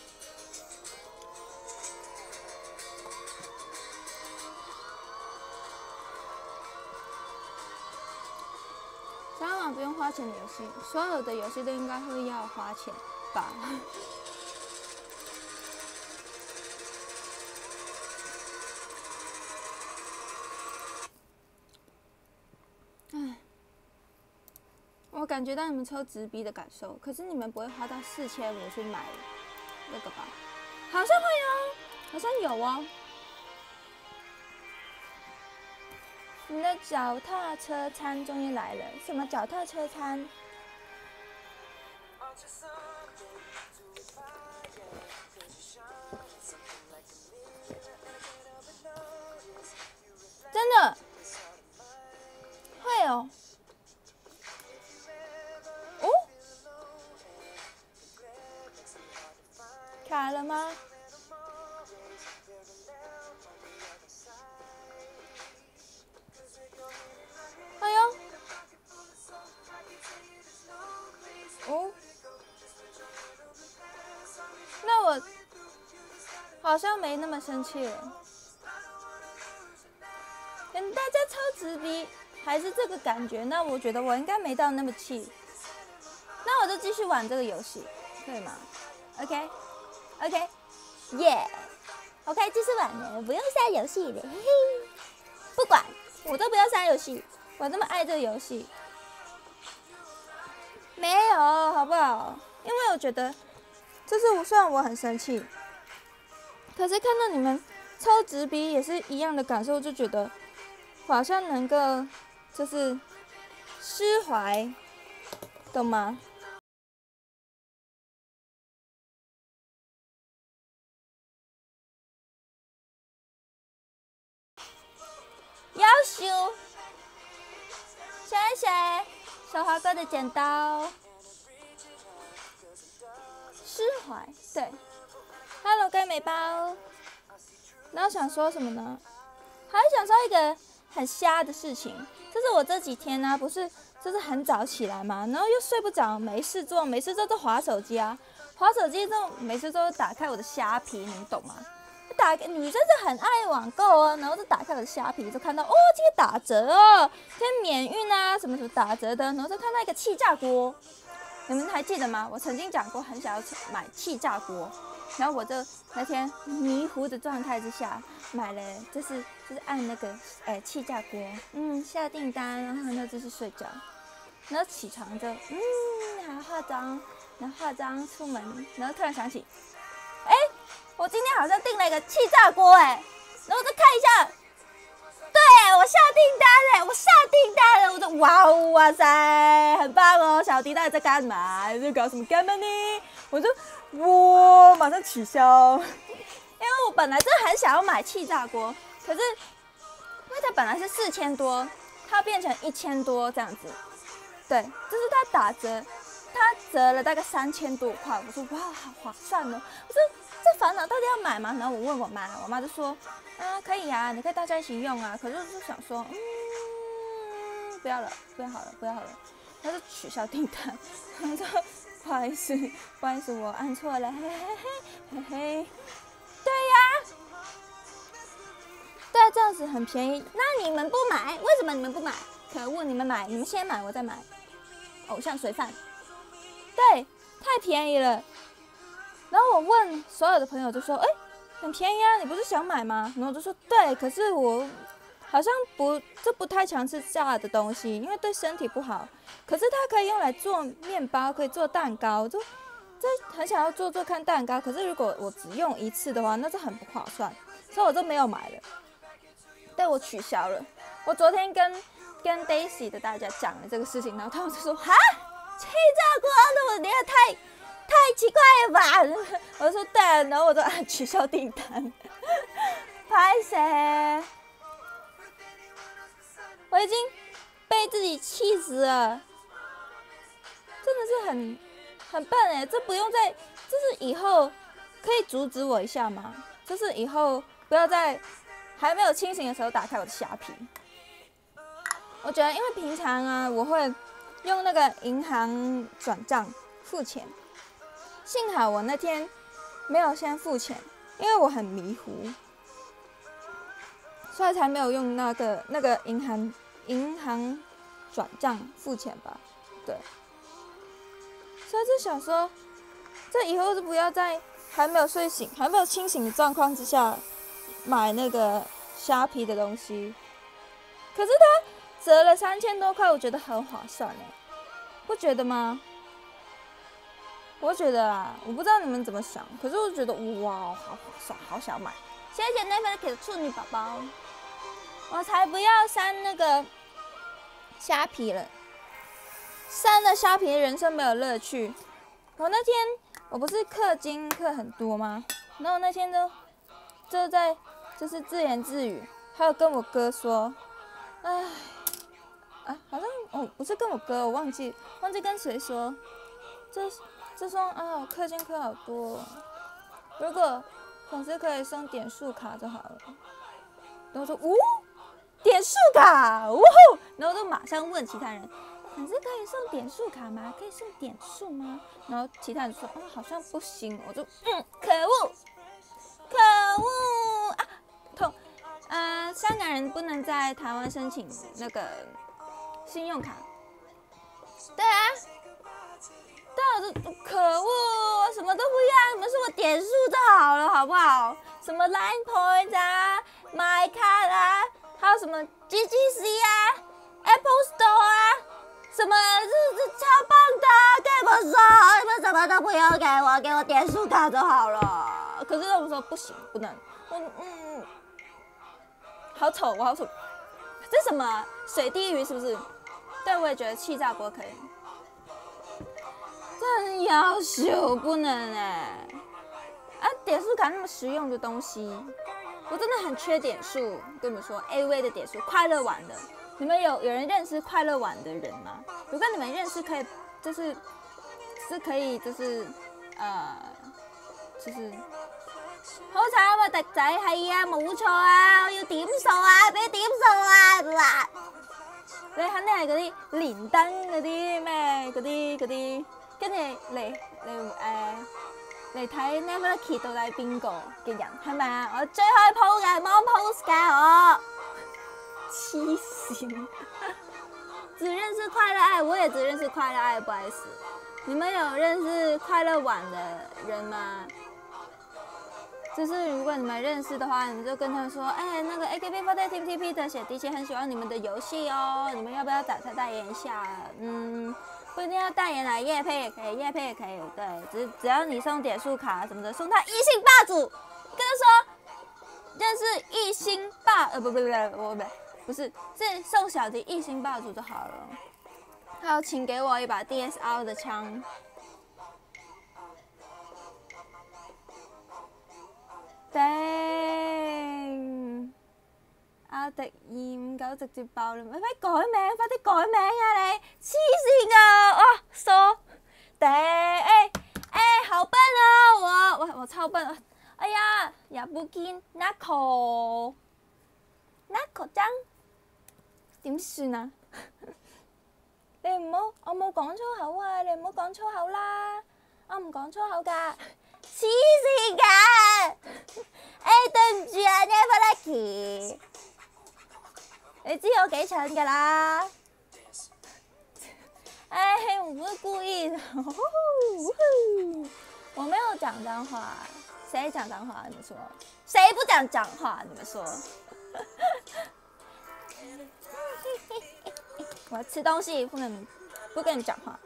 上网不用花钱的游戏，所有的游戏都应该会要花钱吧？我感觉到你们抽直逼的感受，可是你们不会花到四千五去买那个吧？好像会哦，好像有哦。你的脚踏车餐终于来了，什么脚踏车餐？真的会哦。哦，卡了吗？哎呦，哦，那我好像没那么生气了。跟大家抽直逼还是这个感觉，那我觉得我应该没到那么气。那我就继续玩这个游戏，可以吗 ？OK，OK， 耶、yeah ，OK， 继续玩了，不用删游戏了，嘿嘿。不管，我都不要删游戏，我这么爱这个游戏。没有，好不好？因为我觉得，就是我虽然我很生气，可是看到你们抽直逼也是一样的感受，就觉得我好像能够就是释怀，懂吗？要修，谢谢小华哥的剪刀。释怀，对 ，Hello 该美包。然后想说什么呢？还想说一个很瞎的事情，就是我这几天呢、啊，不是就是很早起来嘛，然后又睡不着，没事做，没事做就滑手机啊，滑手机之后没事做就打开我的虾皮，你们懂吗？打女生是很爱网购啊，然后就打开我的虾皮，就看到哦，这个打折哦，今天免运啊，什么什么打折的，然后就看到一个气炸锅，你们还记得吗？我曾经讲过很想要买气炸锅， 然后我就那天迷糊的状态之下买了，就是就是按那个呃气炸锅，嗯，下订单，然后呢就是睡觉，然后起床就嗯，还要化妆，然后化妆出门，然后突然想起，哎，我今天好像订了一个气炸锅哎，然后我就看一下。对，我下订单了，我下订单了，我就哇哦哇塞，很棒哦！小迪到底在干嘛？在搞什么干嘛呢？我就哇，马上取消，因为我本来真的很想要买气炸锅，可是因为它本来是四千多，它变成一千多这样子，对，就是它打折，它折了大概三千多块，我说哇，好划算哦！我说这烦恼到底要买吗？然后我问我妈，我妈就说。啊，可以啊，你可以大家一起用啊。可是就想说，嗯，不要了，不要好了，不要好了，他就取消订单。他说不好意思，不好意思，我按错了，嘿嘿嘿嘿嘿。对呀，对啊，这样子很便宜。那你们不买？为什么你们不买？可恶，你们买，你们先买，我再买。偶像随饭，对，太便宜了。然后我问所有的朋友，就说，哎。很便宜啊，你不是想买吗？然后我就说对，可是我好像不，这不太常吃炸的东西，因为对身体不好。可是它可以用来做面包，可以做蛋糕，就这很想要做做看蛋糕。可是如果我只用一次的话，那这很不划算，所以我就没有买了。对，我取消了。我昨天跟跟 Daisy 的大家讲了这个事情，然后他们就说哈，气炸锅的，你也太。太奇怪了吧！我就说对，然后我就按取消订单，拍谁？我已经被自己气死了，真的是很很笨哎！这不用再，就是以后可以阻止我一下吗？就是以后不要在还没有清醒的时候打开我的虾皮。我觉得，因为平常啊，我会用那个银行转账付钱。幸好我那天没有先付钱，因为我很迷糊，所以才没有用那个那个银行银行转账付钱吧。对，所以就想说，这以后就不要在还没有睡醒、还没有清醒的状况之下买那个虾皮的东西。可是它折了三千多块，我觉得很划算哎，不觉得吗？我觉得啊，我不知道你们怎么想，可是我觉得哇，好划算，好想买。谢谢 Netflix 的处女宝宝，我才不要删那个虾皮了，删了虾皮人生没有乐趣。我那天我不是氪金氪很多吗？然后那天就就在就是自言自语，还有跟我哥说，唉，啊，好像哦不是跟我哥，我忘记忘记跟谁说，这。就说啊，氪金氪好多，如果粉丝可以送点数卡就好了。然后说，呜，点数卡，呜呼！然后就马上问其他人，粉丝可以送点数卡吗？可以送点数吗？然后其他人说，啊，好像不行。我就，嗯，可恶，可恶啊！痛，呃，香港人不能在台湾申请那个信用卡。对啊。对，我就可恶，我什么都不要，你们是我点数就好了，好不好？什么 Line Point 啊 ，My Card 啊，还有什么 G G C 啊 ，Apple Store 啊，什么这这超棒的，给我说，你们什么都不用给我，给我点数卡就好了。可是他们说不行，不能，我嗯，好丑，我好丑，这什么水滴鱼是不是？对，我也觉得气炸锅可以。真要求不能哎、欸！啊，点数卡那么实用的东西，我真的很缺点数。跟你们说 ，A V 的点数，快乐碗的，你们有有人认识快乐碗的人吗？如果你们认识，可以就是是可以就是呃就是好慘啊！迪仔係啊，冇錯啊，我要點數啊，俾點數啊！嗱，你肯定係嗰啲連登嗰啲咩嗰啲嗰啲。跟住嚟嚟誒嚟睇 Netflix 到底係邊個嘅人係咪啊？我最開鋪嘅 Mon Post 㗎我，黐線！只認識快樂愛，我也只認識快樂愛，不好意思。你們有認識快樂碗的人嗎？ 就是如果你们认识的话，你们就跟他们说，哎，那个 A K B四十 Team T P 的写的确很喜欢你们的游戏哦，你们要不要找他代言一下？嗯，不一定要代言啦，业配也可以，业配也可以，对，只只要你送点数卡什么的，送他异性霸主，跟他说认识异性霸，呃，不不不不不不是，是送小迪异性霸主就好了。还有，请给我一把 D S R 的枪。頂！阿迪二五九直接爆你，快改名，快啲改名啊你！黐線噶，哇傻！頂！哎哎，好笨啊我，我我超笨啊！哎呀，也不見 Nako Nako 張，點算啊？你唔好，我冇講粗口啊！你唔好講粗口啦，我唔講粗口㗎。黐線㗎！哎，對唔住啊 ，Never Lucky， 你知我幾蠢㗎啦。哎，我不是故意的，我沒有講髒話，誰講髒話？你們說，誰不講髒話？你們說。我要吃東西，不能不跟你講話。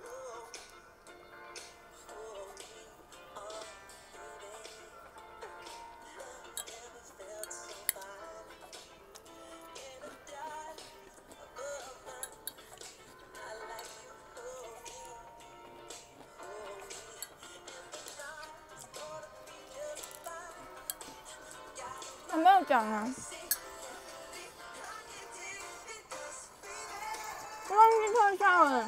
我沒有講啊。忘記特效了。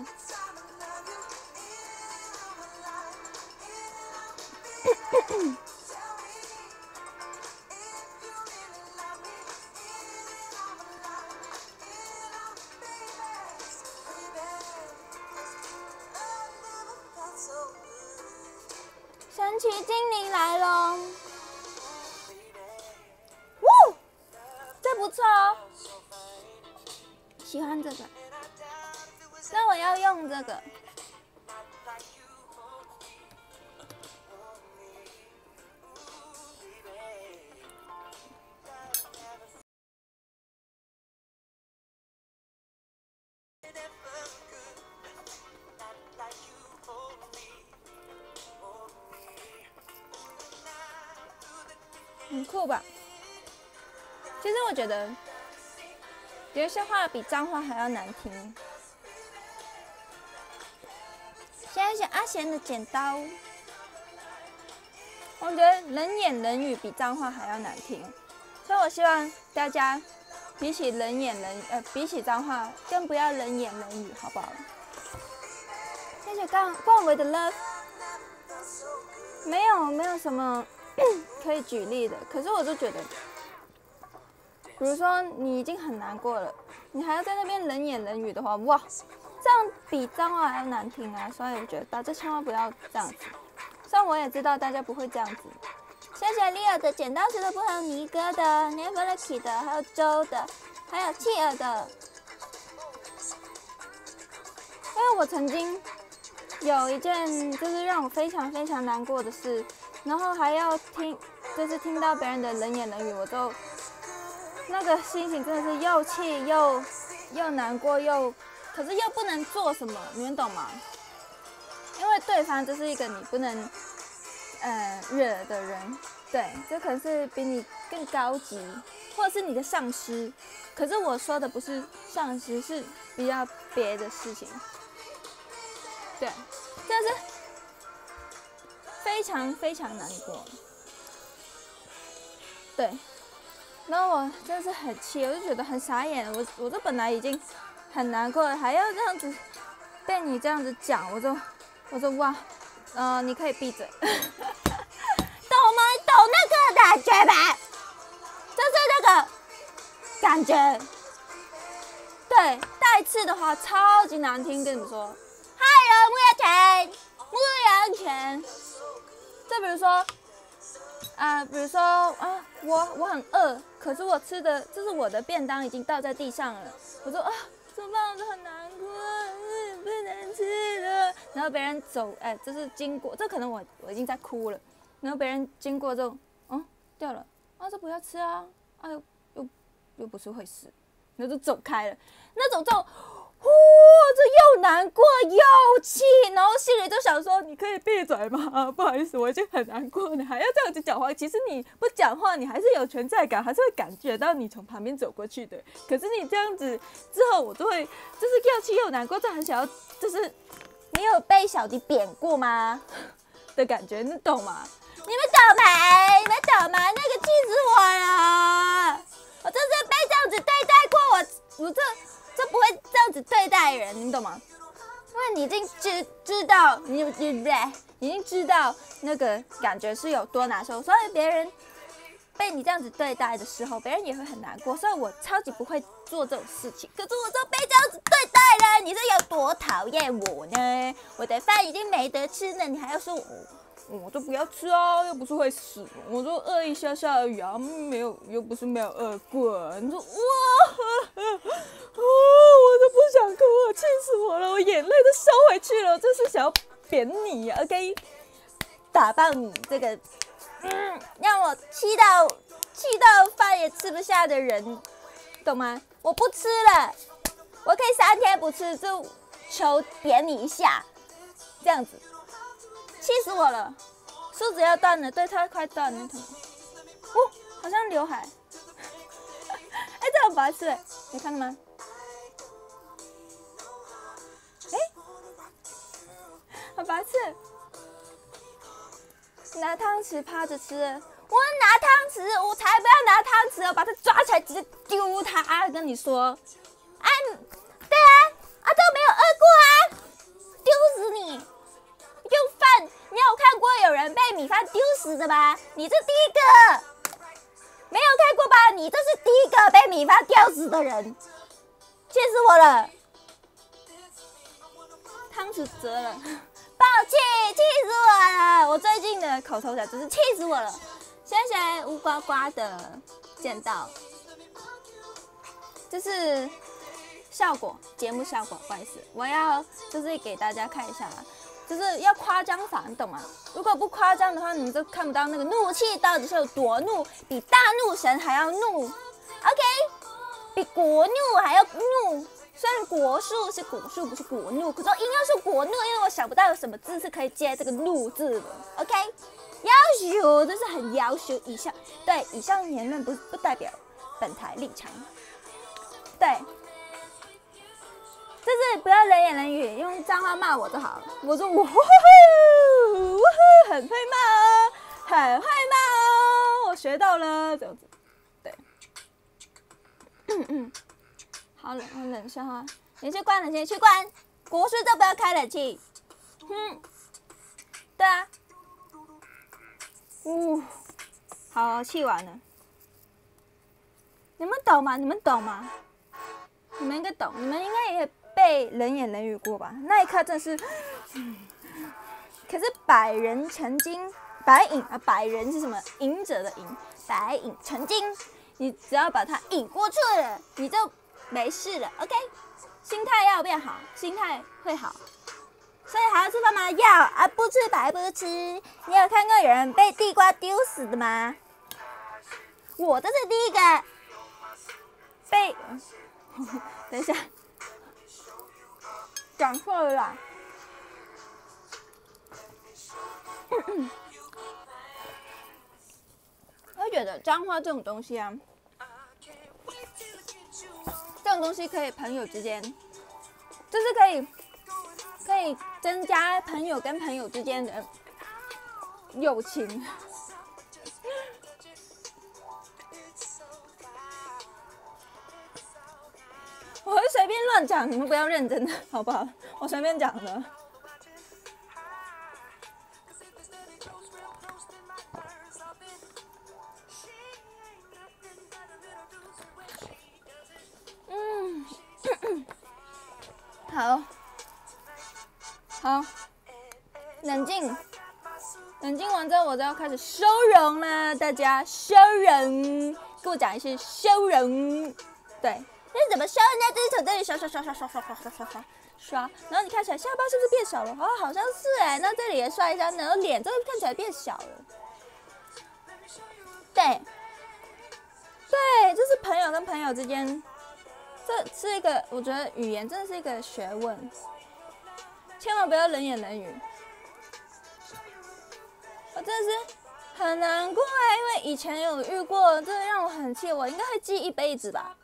神奇精靈來咯！哇，這不錯哦，喜歡這個。那我要用這個。很酷吧？其實我覺得有些話比髒話還要難聽。謝謝阿賢的剪刀。我覺得冷言冷語比髒話還要難聽，所以我希望大家比起冷言冷呃比起髒話，更不要冷言冷語，好不好？謝謝冠冠維的 love。沒有沒有什麼可以舉例的，可是我就覺得，比如說你已經很難過了，你還要在那邊冷言冷語的話，哇！這樣比髒話還要難聽啊！所以我覺得大家千萬不要這樣子。雖然我也知道大家不會這樣子。謝謝利爾的剪刀石頭布，還有尼哥的、Never Lucky 的，還有周的，還有契爾的。因為我曾經有一件就是讓我非常非常難過的事，然後還要聽，就是聽到別人的冷言冷語，我就那個心情真的是又氣又又難過又。可是又不能做什麼，你們懂嗎？因為對方就是一個你不能，呃，惹的人，對，這可能是比你更高級，或者是你的上司。可是我說的不是上司，是比較別的事情。對，但是非常非常難過。對，然後我真是很氣，我就覺得很傻眼。我我這本來已經很難過，還要這樣子被你這樣子講，我就我就哇，呃，你可以閉嘴，懂嗎？懂那個感覺吧？就是那個感覺。對，帶刺的話超級難聽，跟你們說，害人不要錢，不要錢。就比如說，啊、呃，比如說啊、呃，我我很餓，可是我吃的就是我的便當已經倒在地上了，我說啊。怎麼辦？我都很難過，嗯，不能吃了。然後別人走，哎，就是經過，這可能我我已經在哭了。然後別人經過之後，嗯， 掉了，啊，这不要吃啊，啊又又又不是会死，那就走开了。那种这种，呼，这又难过又气，然后心里就想说，你可以闭嘴吗？不好意思，我已经很难过，你还要这样子讲话。其实你不讲话，你还是有存在感，还是会感觉到你从旁边走过去的。可是你这样子之后，我就会就是又气又难过，就很想要，就是你有被小迪扁过吗？的感觉，你懂吗？你们懂没？你们懂吗？那个气死我了！我就是被这样子对待过，我我这这不会这样子对待人，你们懂吗？因为你已经知知道，你你对，你已经知道那个感觉是有多难受，所以别人被你这样子对待的时候，别人也会很难过。所以我超级不会做这种事情，可是我就被这样子对待了，你是有多讨厌我呢？我的饭已经没得吃了，你还要说我？我就不要吃啊，又不是会死，我就饿一下下而已啊，没有，又不是没有饿过。你说哇，啊，我都不想哭，我气死我了，我眼泪都收回去了，我就是想要扁你 ，OK， 打爆你这个，嗯，让我气到气到饭也吃不下的人，懂吗？我不吃了，我可以三天不吃，就求扁你一下，这样子。气死我了，梳子要断了，对，它快断了。哦，好像刘海。哎，这很白痴哎，你看到吗？哎，很白痴。拿汤匙趴着吃，我拿汤匙，我才不要拿汤匙，我把它抓起来直接丢它。跟你说，哎，对啊，啊都没有饿过啊，丢死你！用饭，你有看过有人被米饭丢死的吗？你是第一个，没有看过吧？你这是第一个被米饭丢死的人，气死我了！汤匙折了，抱歉，气死我了！我最近的口头禅真是气死我了。谢谢乌呱呱的见到，这是效果，节目效果，不好意思，我要就是给大家看一下啦。就是要夸张法，你懂吗？如果不夸张的话，你们就看不到那个怒气到底是有多怒，比大怒神还要怒 ，OK？ 比国怒还要怒。虽然国术是国术，不是国怒，可是我硬要说国怒，因为我想不到有什么字是可以接这个怒字的 ，OK？ 要求，这是很要求。以上对以上言论不不代表本台立场，对。就是不要人言人语，用脏话骂我就好了。我说我很会骂哦，很会骂哦，我学到了，这样子。对，嗯嗯，好冷，我冷一下哈。你去关冷气，去关。国师就不要开冷气。嗯，对啊。呜、哦，好，气完了。你们懂吗？你们懂吗？你们应该懂，你们应该也被人言人语过吧？那一刻真是，嗯、可是百人成精，百引啊，百人是什么？引者的引，百引成精。你只要把它引过去了，你就没事了。OK， 心态要变好，心态会好。所以还要吃饭吗？要啊，不吃白不吃。你有看过有人被地瓜丢死的吗？我这是第一个被。等一下，讲错了啦。我会觉得脏话这种东西啊，这种东西可以朋友之间，就是可以可以增加朋友跟朋友之间的友情。我会随便乱讲，你们不要认真的，好不好？我随便讲的。嗯，好，好，冷静，冷静完之后，我就要开始收容了，大家收容，跟我讲一次收容，对。这怎么刷呢？就是从这里刷刷刷刷刷刷刷刷刷刷刷，然后你看起来下巴是不是变小了？哦，好像是哎。那这里也刷一下，然后脸就看起来变小了。 对，对，这是朋友跟朋友之间，这是一个我觉得语言真的是一个学问，千万不要冷言冷语。我真的是很难过哎，因为以前有遇过，真的让我很气，我应该会记一辈子吧。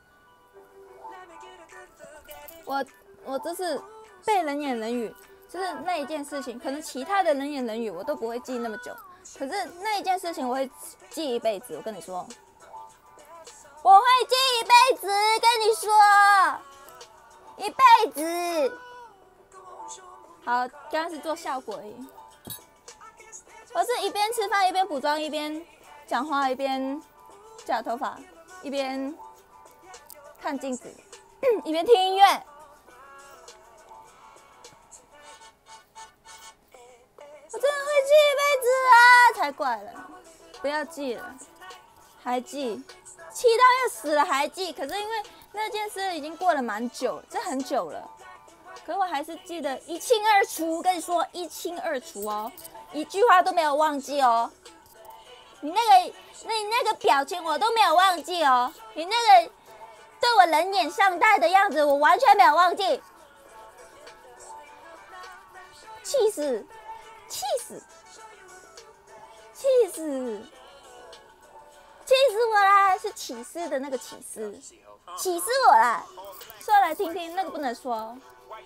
我我这是被冷言冷语，就是那一件事情，可能其他的冷言冷语我都不会记那么久，可是那一件事情我会记一辈子。我跟你说，我会记一辈子，跟你说，一辈子。好，刚刚是做效果而已。我是一边吃饭一边补妆，一边讲话一边剪头发，一边看镜子，一边听音乐。我真的会记一辈子啊！才怪了，不要记了，还记，气到要死了还记。可是因为那件事已经过了蛮久，这很久了，可是我还是记得一清二楚。跟你说一清二楚哦。一句话都没有忘记哦，你那个、那你那个表情我都没有忘记哦，你那个对我冷眼相待的样子我完全没有忘记，气死，气死，气死，气死我啦！是起司的那个起司，气死我啦！说来听听，那个不能说。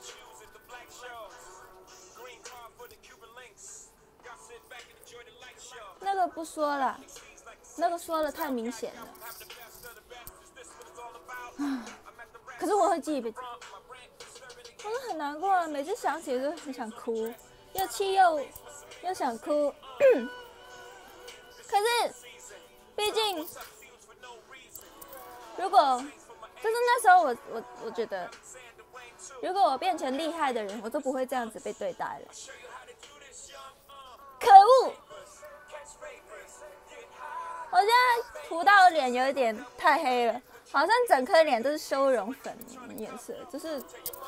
那个不说了，那个说了太明显了。可是我会记一辈子，我都很难过，每次想起都很想哭，又气又又想哭。可是，毕竟，如果就是那时候我我我觉得，如果我变成厉害的人，我都不会这样子被对待了。可恶！我现在涂到脸有一点太黑了，好像整颗脸都是修容粉颜色，就是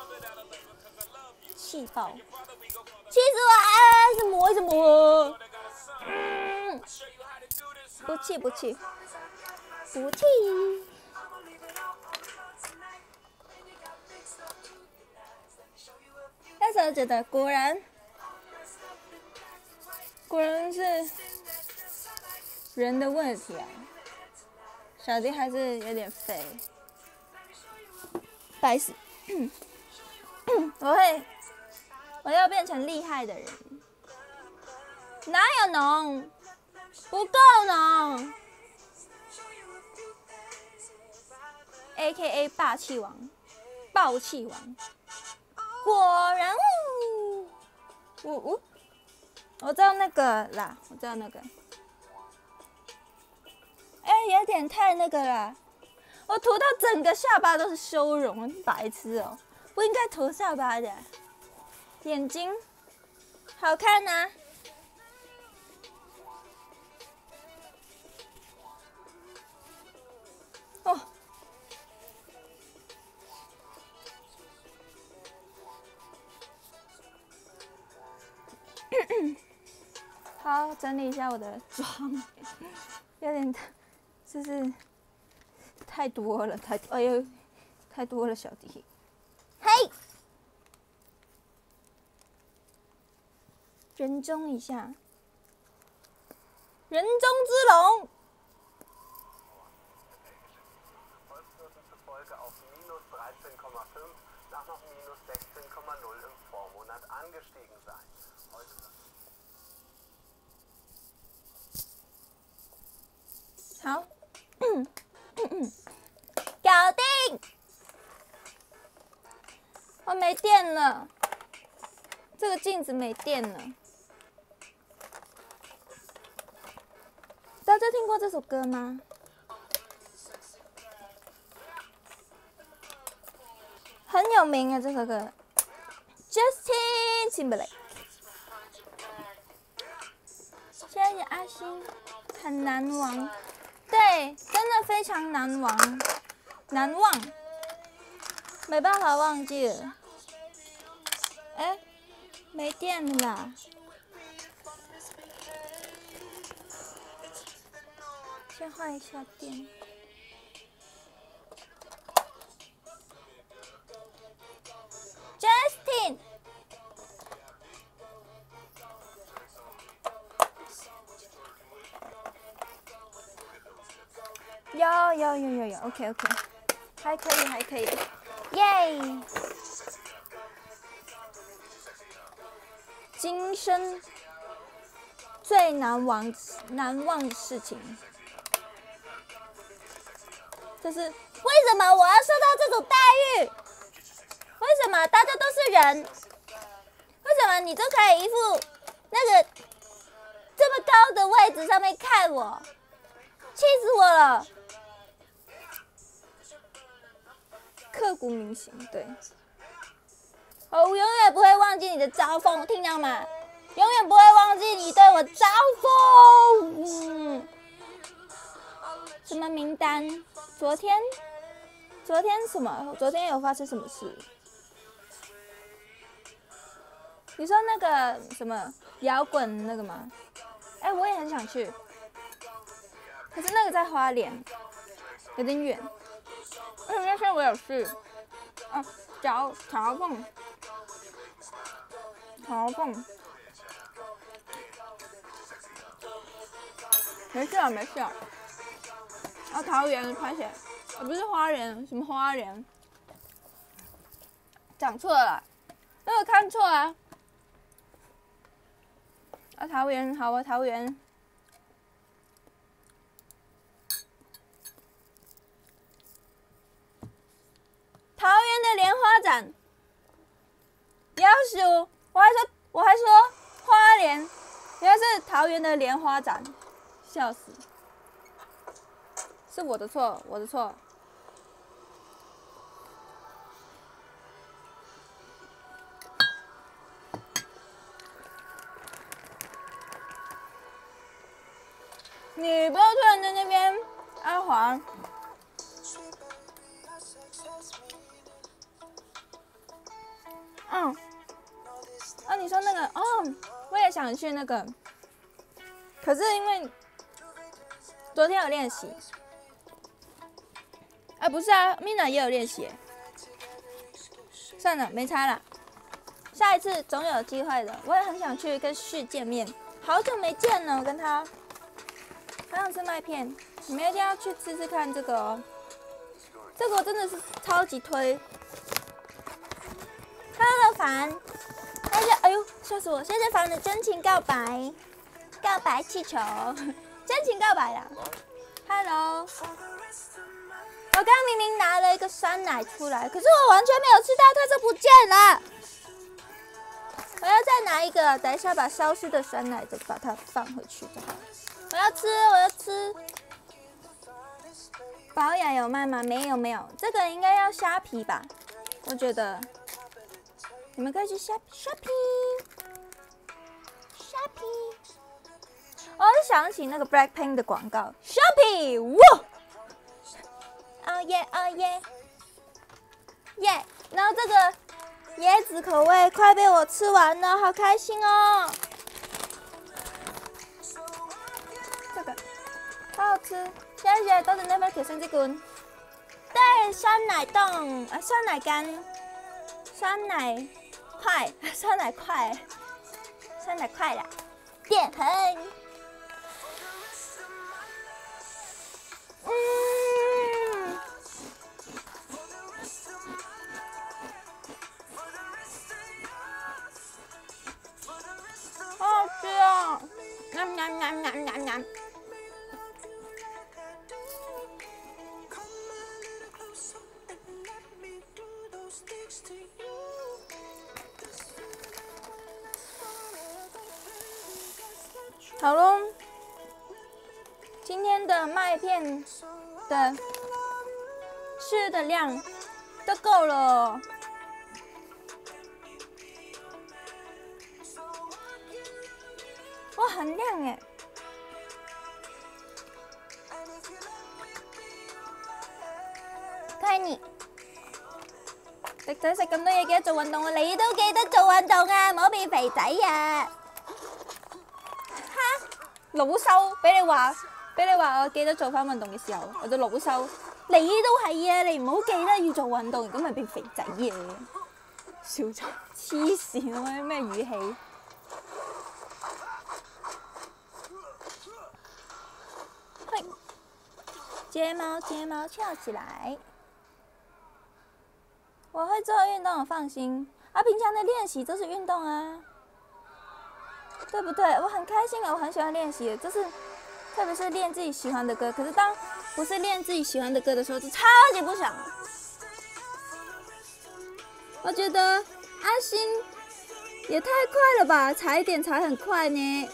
气爆，气死我啊！一直磨，一直磨，嗯，不气不气不气。那时候觉得果然，果然是人的问题啊，小弟还是有点肥，白死。我会，我要变成厉害的人，哪有浓？不够浓。A K A 霸气王，暴气王。果然，呜呜呜，我知道那个啦，我知道那个。哎、欸，有点太那个了，我涂到整个下巴都是修容，白痴哦、喔！不应该涂下巴的，眼睛好看呐、啊。哦，好，整理一下我的妆，有点就是太多了，太哎呦，太多了，小弟。嘿，人中一下，人中之龙。好，嗯嗯嗯，搞定！我没电了，这个镜子没电了。大家听过这首歌吗？很有名啊，这首歌 ，Justin Timberlake。谢谢阿星，很难忘。对，真的非常难忘，难忘，没办法忘记了。哎、欸，没电了啦！ 先换一下电。Justin， 有有有有有 ，OK OK， 还可以还可以，耶！今生最难忘难忘的事情，就是为什么我要受到这种待遇？为什么大家都是人？为什么你就可以一副那个这么高的位置上面看我？气死我了！刻骨铭心，对。哦，我永远不会忘记你的招风，听到吗？永远不会忘记你对我招风。嗯，什么名单？昨天，昨天什么？昨天有发生什么事？你说那个什么摇滚那个吗？哎、欸，我也很想去，可是那个在花莲，有点远。而且那天我有去，啊，找嘲讽，嘲讽，没事啊，没事啊。啊，桃园拍起来，啊，不是花莲，什么花莲？讲错了，那我看错了。啊，桃园，好啊，桃园。桃园的莲花展，要死我！我还说我还说花莲，原来是桃园的莲花展，笑死！是我的错，我的错。你不要突然在那边阿华。嗯，啊，你说那个哦，我也想去那个，可是因为昨天有练习，啊不是啊 ，Mina 也有练习，算了，没差了，下一次总有机会的。我也很想去跟旭见面，好久没见了，我跟他，好想吃麦片，你们一定要去吃吃看这个哦，这个我真的是超级推。Hello 凡，谢谢，哎呦，笑死我！谢谢凡的真情告白，告白气球，真情告白啦。Hello， 我刚刚明明拿了一个酸奶出来，可是我完全没有吃到，它就不见了。我要再拿一个，等一下把消失的酸奶再把它放回去就好了。我要吃，我要吃。保养有卖吗？没有没有，这个应该要虾皮吧？我觉得。你们可以去 shop shopping shopping。我想起那个 Blackpink 的广告 ，shopping， 哇！哦耶哦耶耶！然后这个椰子口味快被我吃完了，好开心哦！这个好好吃，谢谢多謝 Never 鐵星之冠。对，酸奶冻啊，酸奶干，酸奶。快，酸奶快，酸奶快啦！变痕。嗯，好好吃哦！喵喵喵喵喵喵。好咯，今天的麦片的吃的量都够了。哇，很亮耶！睇你，食仔食咁多嘢，記得做運動啊！你都記得做運動啊，唔好變肥仔啊！老羞，俾你話， 俾你話我記得做翻運動嘅時候，我就老羞。你都係啊，你唔好記得要做運動，咁咪變肥仔嘅。笑咗，黐線啊！咩語氣？嘿，睫毛睫毛翹起來。我會做運動，放心。啊，平常的練習都是運動啊，對不對？我很開心啊，我很喜歡練習，就是特別是練自己喜歡的歌。可是當不是練自己喜歡的歌的時候，就超級不想。我覺得阿星也太快了吧，踩點踩很快呢。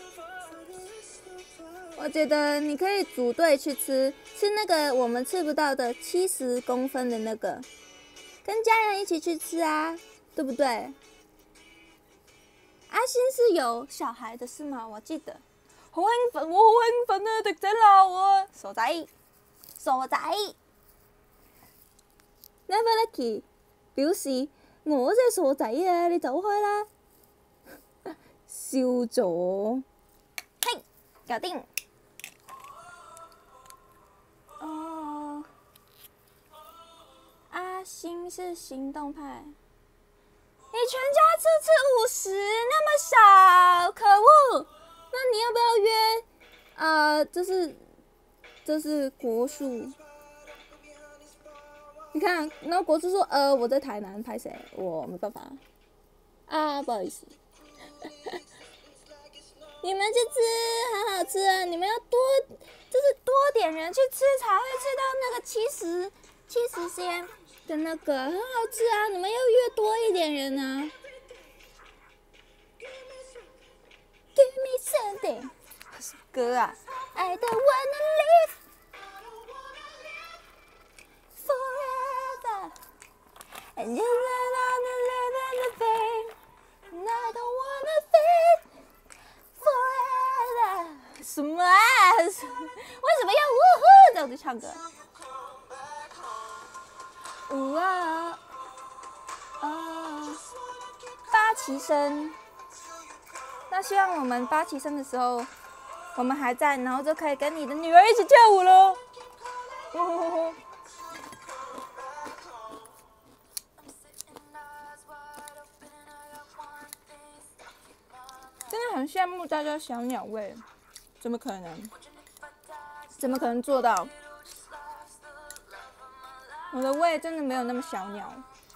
我覺得你可以組隊去吃，吃那個我們吃不到的七十公分的那個，跟家人一起去吃啊，對不對？阿星是有小孩的是嗎？我記得。好興奮，我好興奮啊！迪仔鬧我，傻仔，傻仔。Never Lucky 表示我真係傻仔啊！你走開啦！笑咗，嘿，搞掂。哦，阿星是行動派。你全家吃吃五十，那麼少，可惡！那你要不要約？啊、呃，這是，這是國術。你看，然後國術說，呃，我在台南拍誰？我沒辦法。啊，不好意思。你們去吃，很好吃啊！你們要多，就是多點人去吃，才會吃到那個七十七十仙的那個，很好吃啊！你們要約多一點人啊。Give me something， 歌啊 ，I don't wanna live forever, and you wanna live in the pain, and I don't wanna live forever。什么啊？为什么要呜呼这样子唱歌？呜啊啊！八旗生。那希望我們八旗生的時候，我們還在，然後就可以跟你的女兒一起跳舞咯。哦、真的很羨慕大家小鳥胃，怎麼可能？怎麼可能做到？我的胃真的沒有那麼小鳥。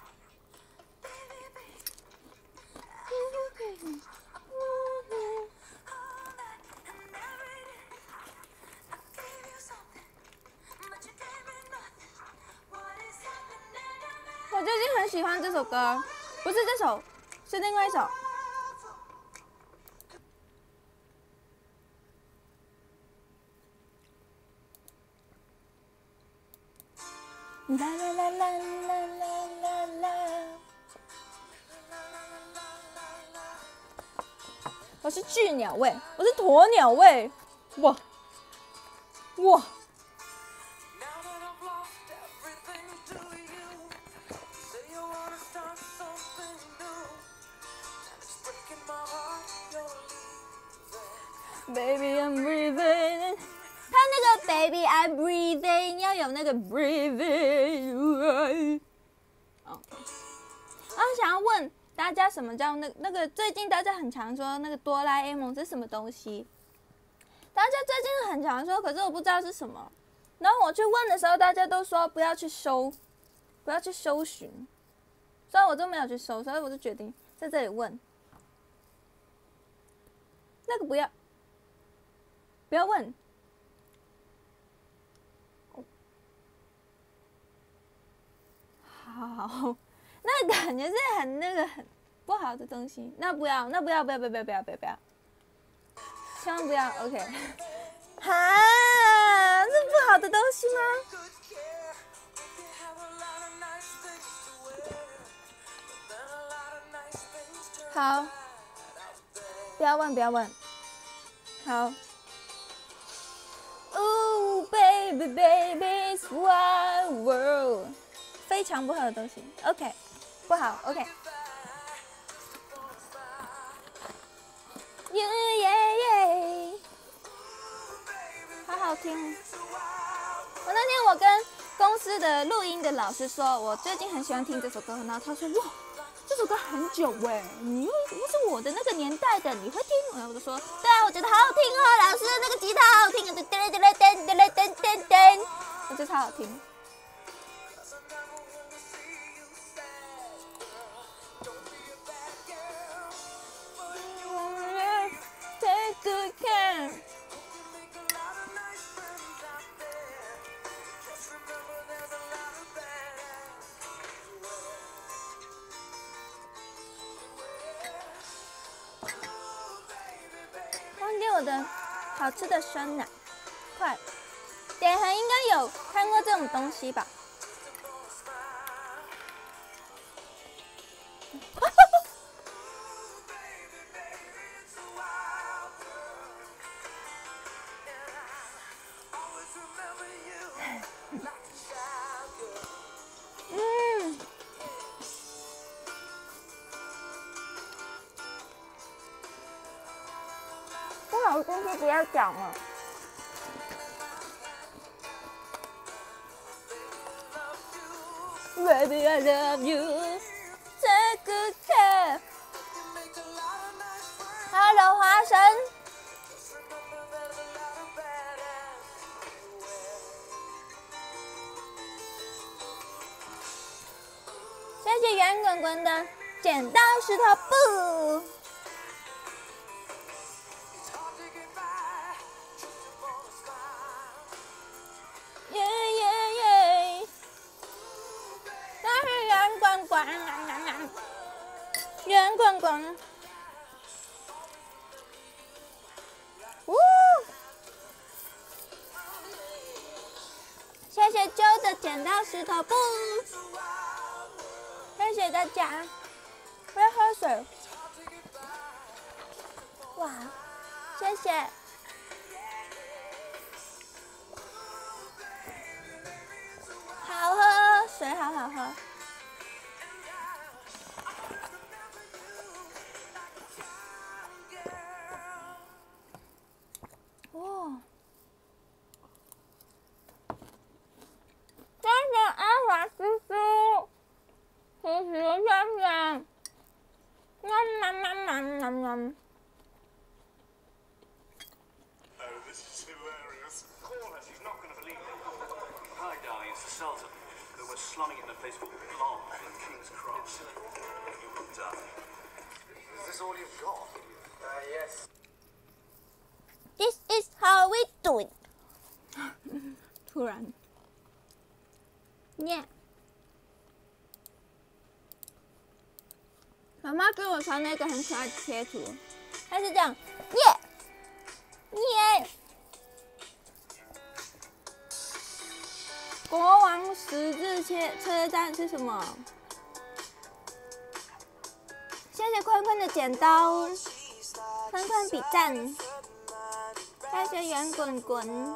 我最近很喜歡這首歌，不是這首，是另外一首。啦啦啦啦啦啦啦啦！我是巨鳥胃，我是鴕鳥胃，哇哇！Baby I'm breathing， 他那個 Baby I'm breathing 要有那個 breathing。哦，啊，想要問大家什麼叫那那個？最近大家很常說那個哆啦 A 夢是什麼東西？大家最近很常說，可是我不知道是什麼。然後我去問的時候，大家都說不要去搜，不要去搜尋，所以我就沒有去搜，所以我就決定在這裡問。那個不要。不要問，好，那感覺是很那個很不好的東西，那不要，那不要，不要，不要，不要，不要，不要，不要，千萬不要 ，OK。哈，是不好的東西嗎？好，不要問，不要問，好。Oh baby baby it's wild world， 非常不好的東西 ，OK， 不好 ，OK。耶耶耶，好好听。我那天我跟公司的录音的老师说，我最近很喜欢听这首歌，然后他说哇，这首歌很久哎，你又不是我的那个年代的，你会听？然后我就说，对啊，我觉得好好听哦，老师那个吉他好好听，就噔噔噔噔噔噔噔噔，我觉得超好听。Take good care。忘记我的好吃的酸奶，快！点恒应该有看过这种东西吧？嗯，不好东西不要讲了。Baby, I love you. Take good care. Hello, 花生。谢谢圆滚滚的剪刀石头布。耶耶耶！那是圆滚滚，圆滚滚。呜！谢谢周的剪刀石头布。谢谢大家，我要喝水。哇，谢谢。好喝，水好好喝。哇！谢谢阿华叔叔。谢谢香香，喵喵喵喵喵喵。 Oh, this is hilarious. Call her, she's not going to believe it. Hi, darling, it's the Sultan, who was slumming it in a place called Blanc in King's Cross. You looked up. Is this all you've got? Uh, yes. This is how we do it. 突然，耶！妈妈给我传了一个很可爱的贴图，它是这样，耶耶。国王十字车车站是什么？谢谢坤坤的剪刀，坤坤比赞，谢谢圆滚滚，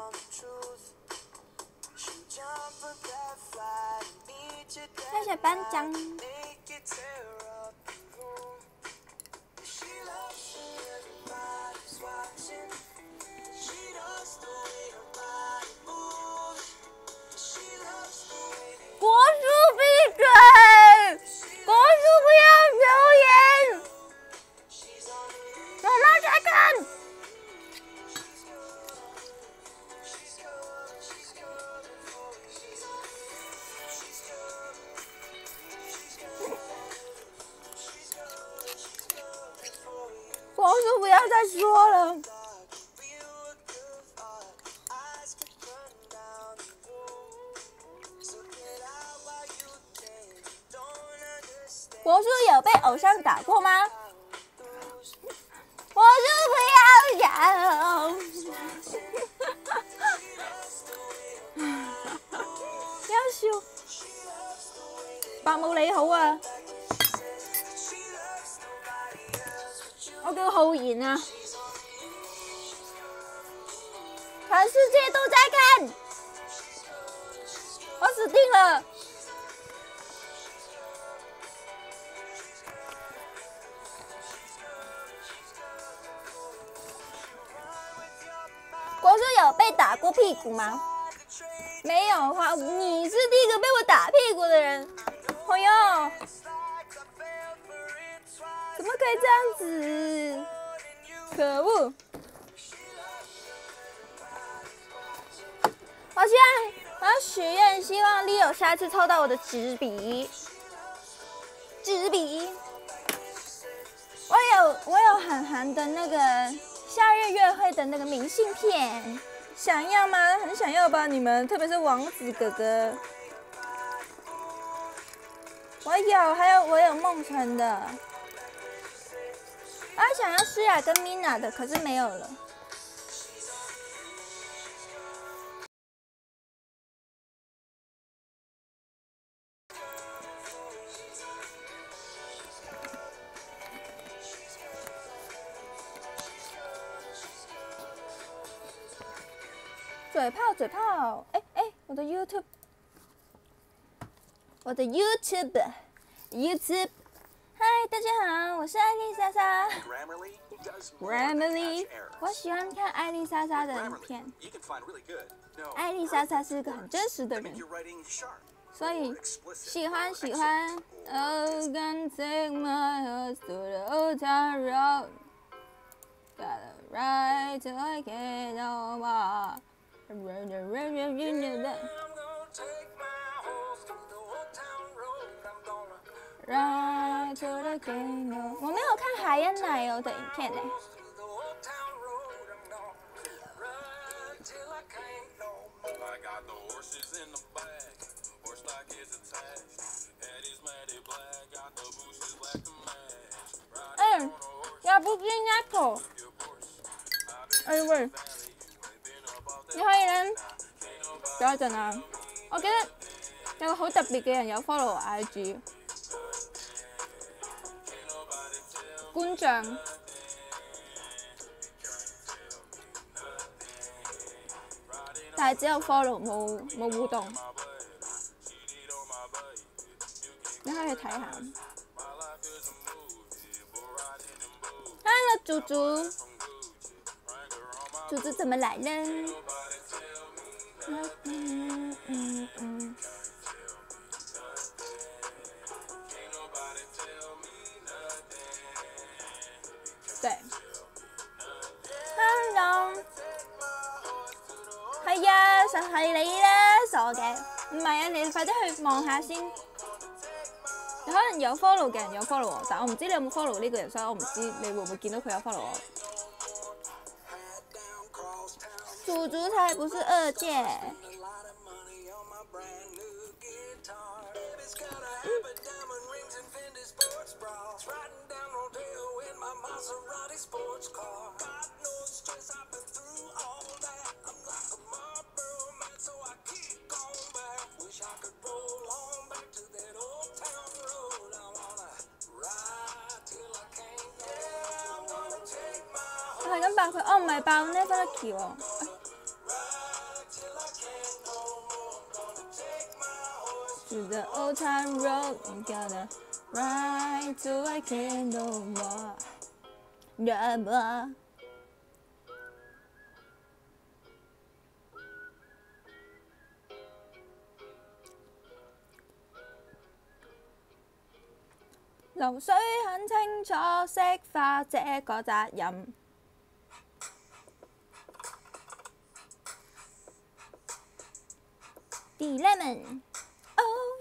谢谢班长。国叔闭嘴！国叔不要留言，妈妈在看。国叔不要再说了。国叔有被偶像打过吗？国叔不要讲，要笑，白冇你好啊！我叫浩然啊，全世界都在看，我死定了。 国叔有被打过屁股吗？没有的话，你是第一个被我打屁股的人。朋友，怎么可以这样子？可恶！我希望，我要许愿，希望 Leo 下次抽到我的纸笔。纸笔，我有我有韩寒的那个夏日约会的那个明信片，想要吗？很想要吧，你们，特别是王子哥哥。我有，还有我有梦辰的。我还想要诗雅跟 Mina 的，可是没有了。嘴炮，嘴炮！哎哎，我的 YouTube， 我的 YouTube，YouTube， 嗨，大家好，我是艾丽莎莎。Grammarly， 我喜欢看艾丽莎莎的影片。艾丽莎莎是一个很真实的人，所以喜欢喜欢。Oh, gonna take my horse to the old town road, gotta ride till I can't no more. Right to the king， 我没有看海燕奶油的影片呢。嗯，要不进一口。哎喂。你可以咧，等一陣啊！我記得有個好特別嘅人有 follow 我 I G， 官將，但係只有 follow 冇冇互動，你可以去睇下。Hello， 祖祖，祖祖怎麼來呢？嗯嗯嗯，對 ，Hello， 係啊，實係你啦，傻嘅，唔係啊，你快啲去望下先。你可能有 follow 嘅人有 follow 我，但我唔知你有冇 follow 呢個人，所以我唔知你會唔會見到佢有 follow 我。祖祖才不是二屆。我係咁爆佢，哦唔係爆 Never Lucky 喎。To the old town road, I'm gonna ride till I can't no more, no more. 流水很清楚，識花這個責任。Lemon， 哦，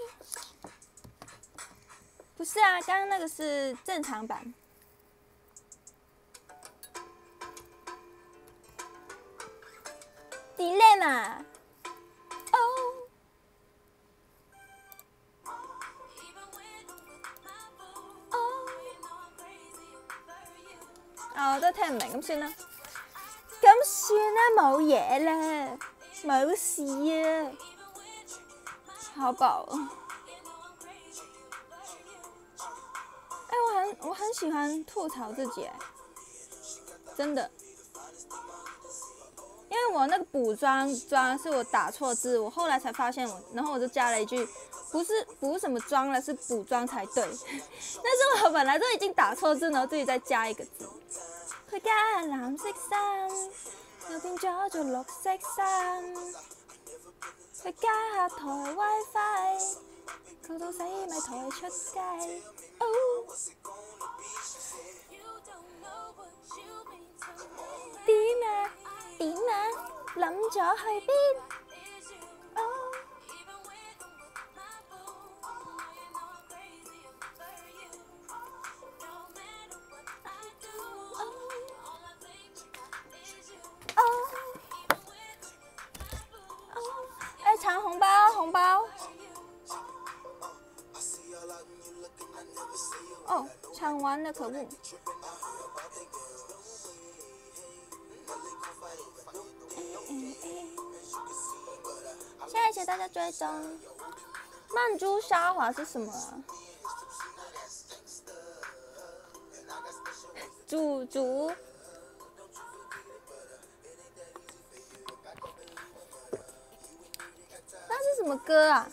不是啊，刚刚那个是正常版。Dilemma， 哦，哦，哦，都聽唔明，咁算啦，咁算啦，冇嘢啦，冇事啊。好饱了，哎、欸，我很我很喜欢吐槽自己，真的，因为我那个补妆妆是我打错字，我后来才发现我，然后我就加了一句，不是补什么妆了，是补妆才对，但是我本来就已经打错字，然后自己再加一个字。佢加藍色衫， 又變咗做綠色衫，去加下台 WiFi， 嘈到死咪抬出街。哦，點啊點啊，諗咗去邊？哦。抢红包，红包！哦，抢完了，可恶！谢谢大家追踪。曼珠沙华是什么啊？煮煮。那是什么歌啊？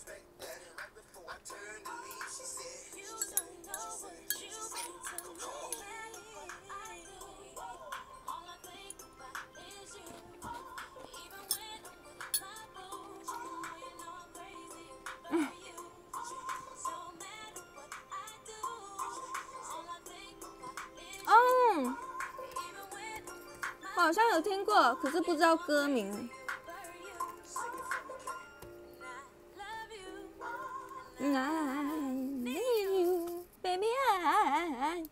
嗯。哦，我好像有听过，可是不知道歌名。I need you, baby, I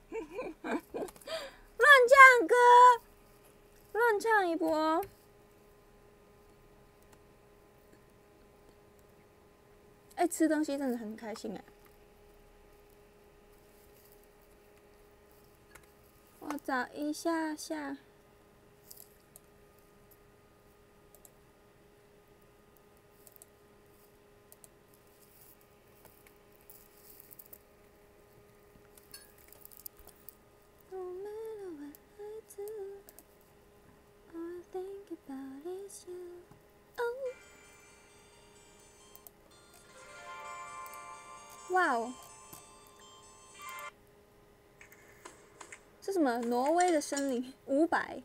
乱唱歌，乱唱一波。哎、欸，吃东西真的很开心哎。我找一下下。哇哦！是什么？挪威的森林五百？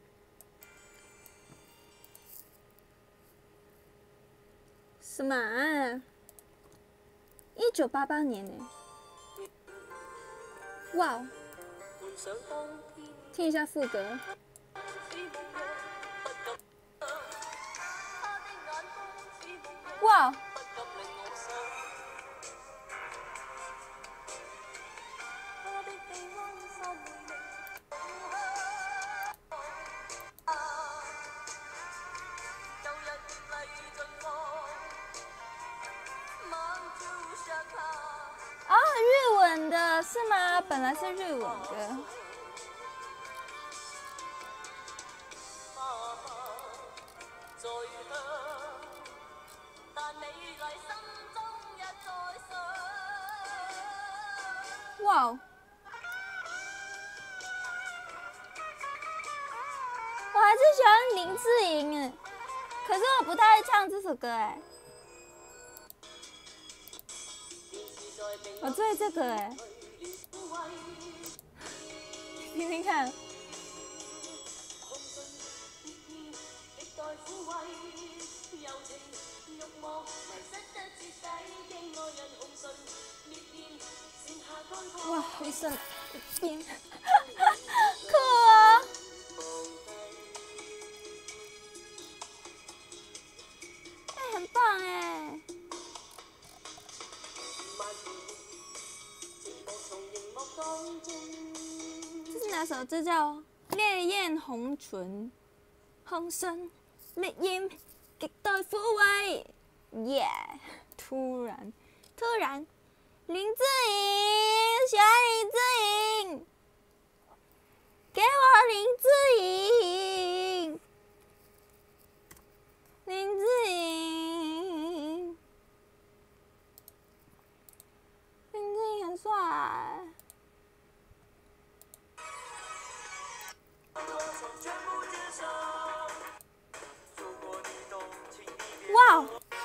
什么啊？一九八八年呢？哇哦！听一下副歌。哇！啊，日文的是吗？本来是日文的。哇哦！我还是喜欢林志颖哎，可是我不太会唱这首歌哎。我最这个哎，听听看。哇，好深，天，酷啊！哎、欸，很棒哎！这是哪首？这叫《烈焰红唇》，红唇烈焰极待抚慰，耶！突然，突然。林志颖，喜欢林志颖，给我林志颖，林志颖，林志颖很帅。哇！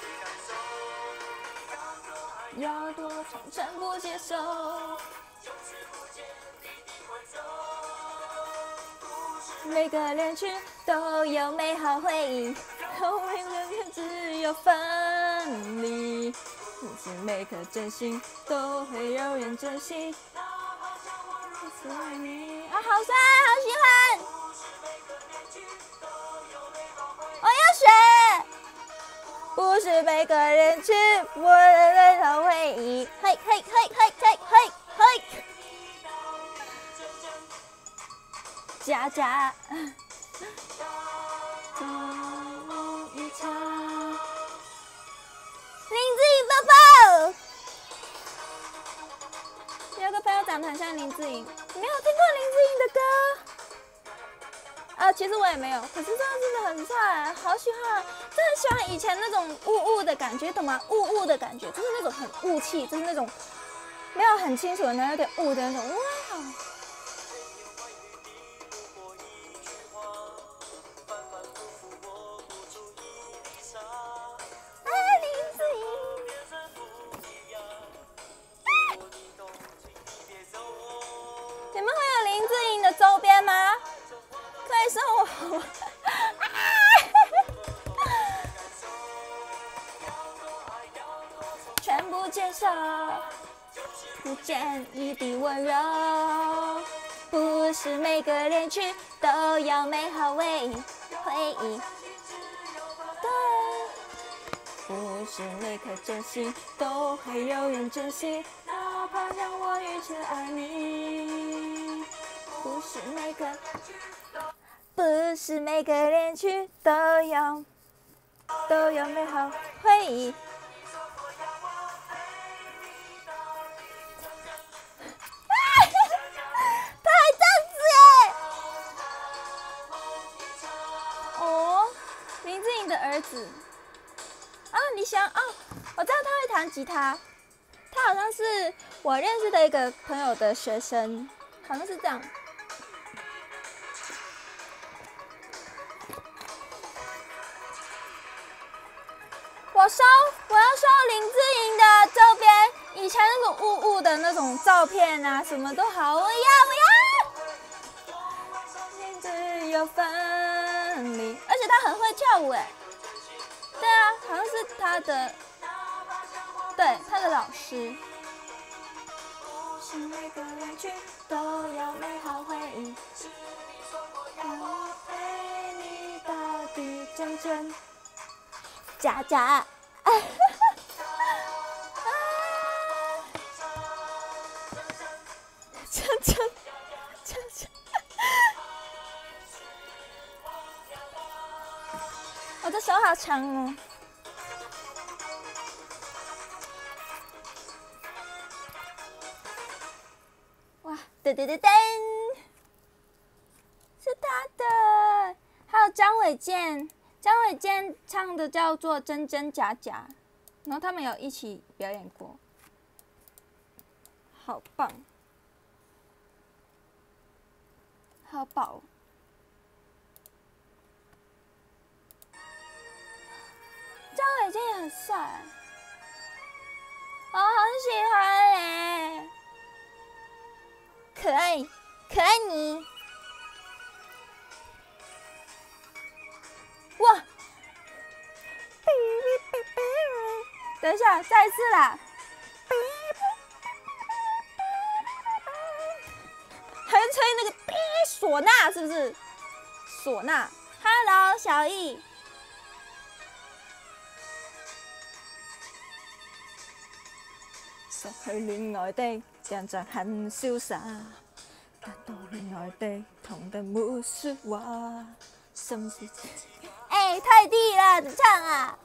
要多长全部接受。 每个恋曲都有美好回忆，后面的天只有分离。不是每颗真心都会有人珍惜。是爱你啊，好帅，好喜欢！我要学。不是每个人去我的美好回忆。嘿嘿嘿嘿嘿嘿嘿。佳佳。走一场。林志颖抱抱。有个朋友长得很像林志颖，你没有听过林志颖的歌？啊，其实我也没有，可是这样真的很帅，好喜欢，真的喜欢以前那种雾雾的感觉，懂吗？雾雾的感觉，就是那种很雾气，就是那种没有很清楚的，然后有点雾的那种，哇！你们会有林志颖的周边吗？可以送我吗？全部接受，不见一滴温柔。不是每个恋曲都有美好回忆，回忆。对，不是每颗真心都会有人珍惜，哪怕让我一直爱你。不是每个，不是每个恋曲都有都有美好回忆。他还这样子耶！哦，林志颖的儿子啊，你想啊？我知道他会弹吉他，他好像是我认识的一个朋友的学生，好像是这样。我收，我要收林志颖的周边，以前那种雾雾的那种照片啊，什么都好，我要我要。只有分离，而且他很会跳舞哎。对啊，好像是他的，对他的老师。是每个人去都有美好回忆，我陪你到底真正。佳佳，真真真真，我的手好长哦。哇，噔噔噔噔，是他的，还有张伟健。张伟健唱的叫做《真真假假》，然后他们有一起表演过，好棒，好饱。张伟健也很帅，我好喜欢哎，可爱，可爱你。哇！等一下，再一次啦！还吹那个唢呐，是不是？唢呐 ，Hello， 小易。失去戀愛的人像很瀟灑，得到戀愛的痛得沒說話，心是。哎、欸，太低了，怎麼唱啊？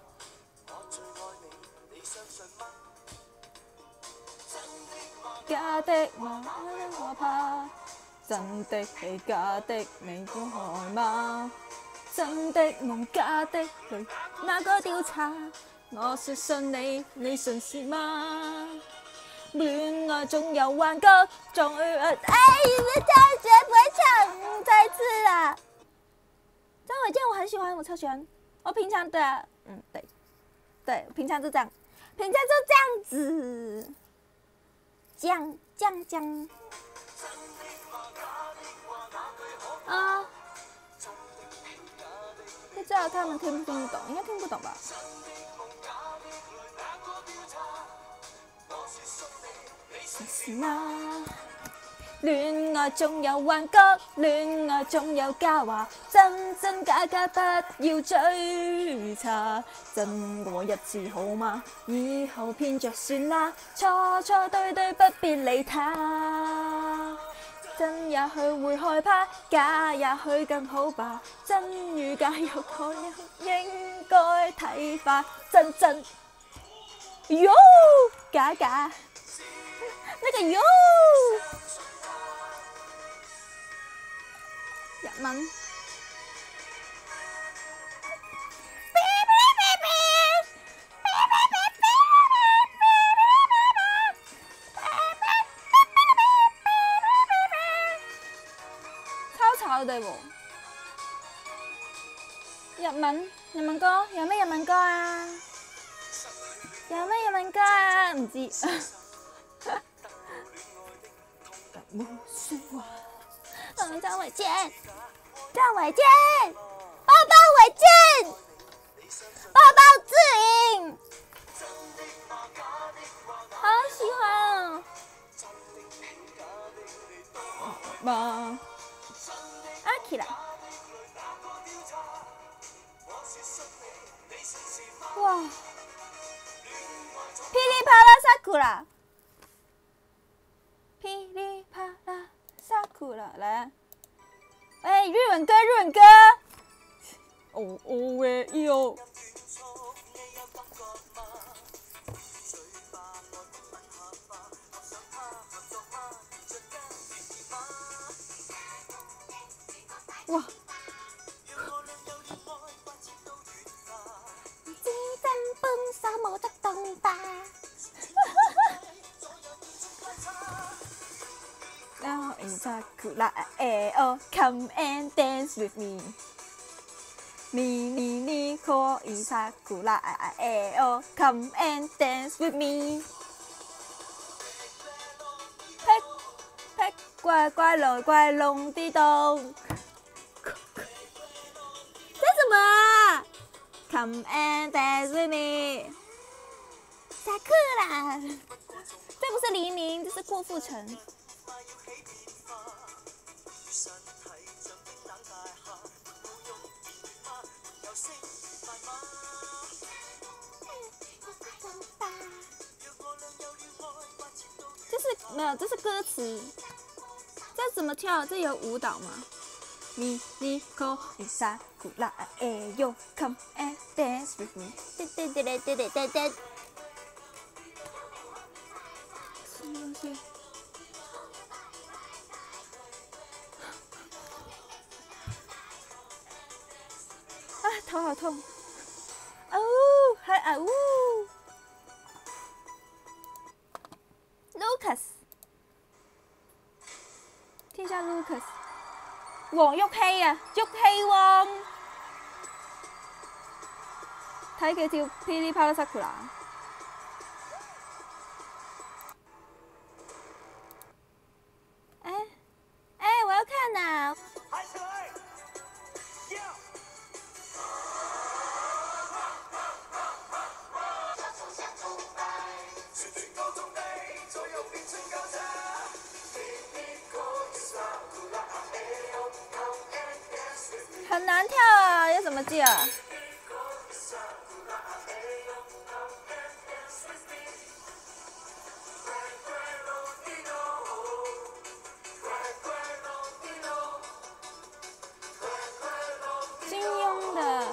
假的嗎？我怕，真的係假的，你要害嗎？真的夢，假的淚，哪個調查？我說信你，你信是嗎？戀愛總有幻覺，總會哎，你別唱，絕不會唱，再一次啦！張偉健我很喜歡，我超喜歡。我平常的、啊，嗯，對，對，平常就這樣，平常就這樣子，這樣，這樣，這樣。啊， 道他们听不听得懂，应该听不懂吧？是啦。戀愛總有幻覺，戀愛總有假話，真真假假不要追查，真過一次好嗎？以後騙着算啦，錯錯對對不必理他。真也許會害怕，假也許更好吧，真與假有個應該睇法，真真喲假假，那個喲。日文，超吵的喎！日文，日文歌有咩日文歌啊？有咩日文歌啊？唔知。冇說話。嗯，張偉健。張偉健，抱抱偉健，抱抱志穎，好喜歡哦！嘛，阿 K 啦，哇，噼里啪啦薩庫拉，噼里啪啦薩庫拉，來啊！哎，日文歌，日文歌。哦哦喂哟。哇！金針本沙漠的東巴。Now in Sakura, eh oh, come and dance with me. Me, me, me, ko in Sakura, eh oh, come and dance with me. 劈劈怪怪龍怪龍的洞，這什麼啊 ？Come and dance with me. Sakura， 這不是黎明，這是郭富城。这是没有，这是歌词。这怎么跳？这有舞蹈吗？咪咪扣咪萨库拉哎呦 ，Come and dance with me。噔噔噔噔噔噔噔。什么东西？啊，头好痛！啊呜，还啊呜。Lucas， 聽下 Lucas， 黃旭熙啊，旭熙喎，睇佢跳噼里啪啦薩庫拉。哎哎，我要看呐、啊！很难跳啊，要怎么记啊？金庸的。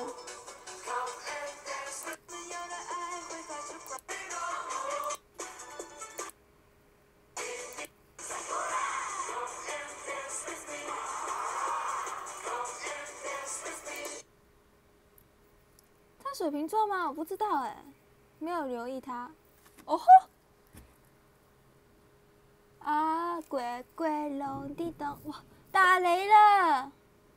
水瓶座吗？我不知道哎，没有留意他。哦吼！啊，鬼鬼龙地洞，哇，打雷了！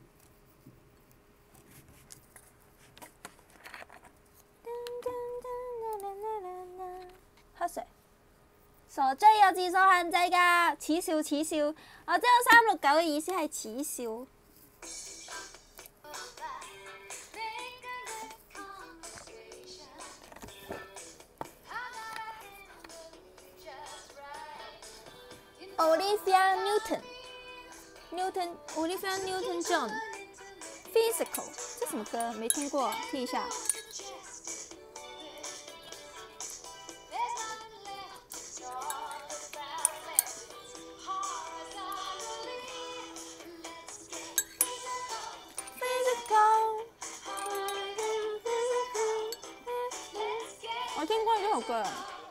喝水。傻追有字數限制㗎，恥笑恥笑。我知道三六九嘅意思係恥笑。 Olivia Newton，Newton Olivia Newton John，Physical， 这什么歌？没听过，听一下。我听过这首歌。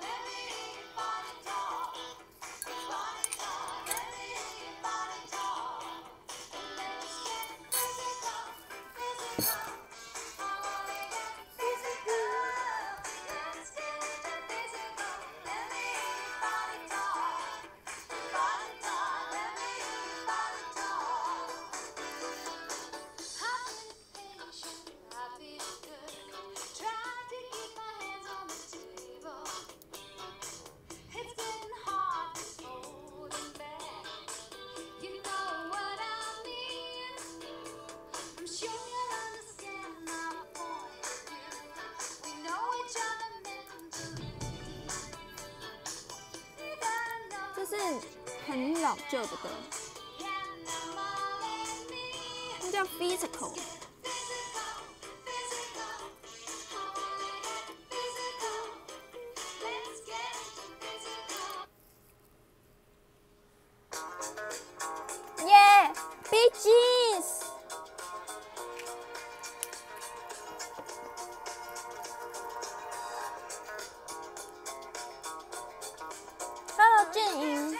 这是很老旧的歌，它叫 Physical。耶 ，Bee Gees。Hello， 建莹。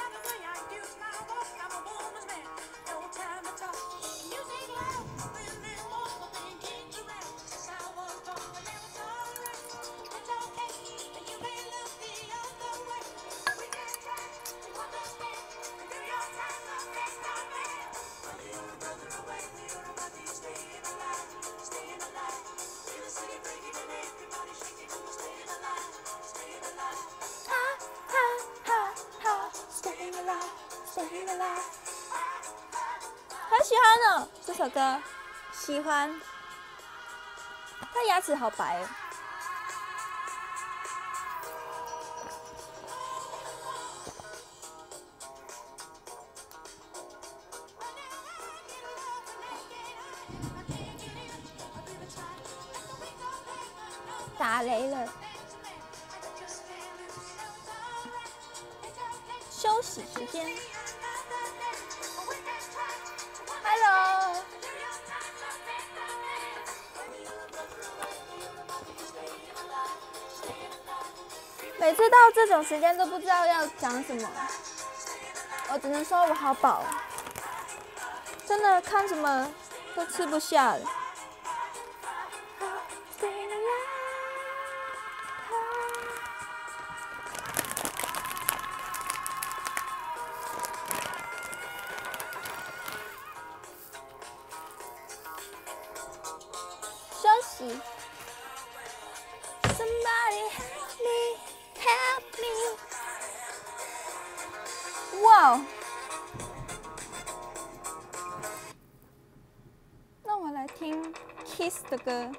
很喜欢哦，这首歌，喜欢。他牙齿好白哦。打雷了。休息时间。Hello。每次到这种时间都不知道要讲什么，我只能说我好饱，真的看什么都吃不下了。休息。Somebody help me, help me. 哇！那我来听 Kiss 的歌。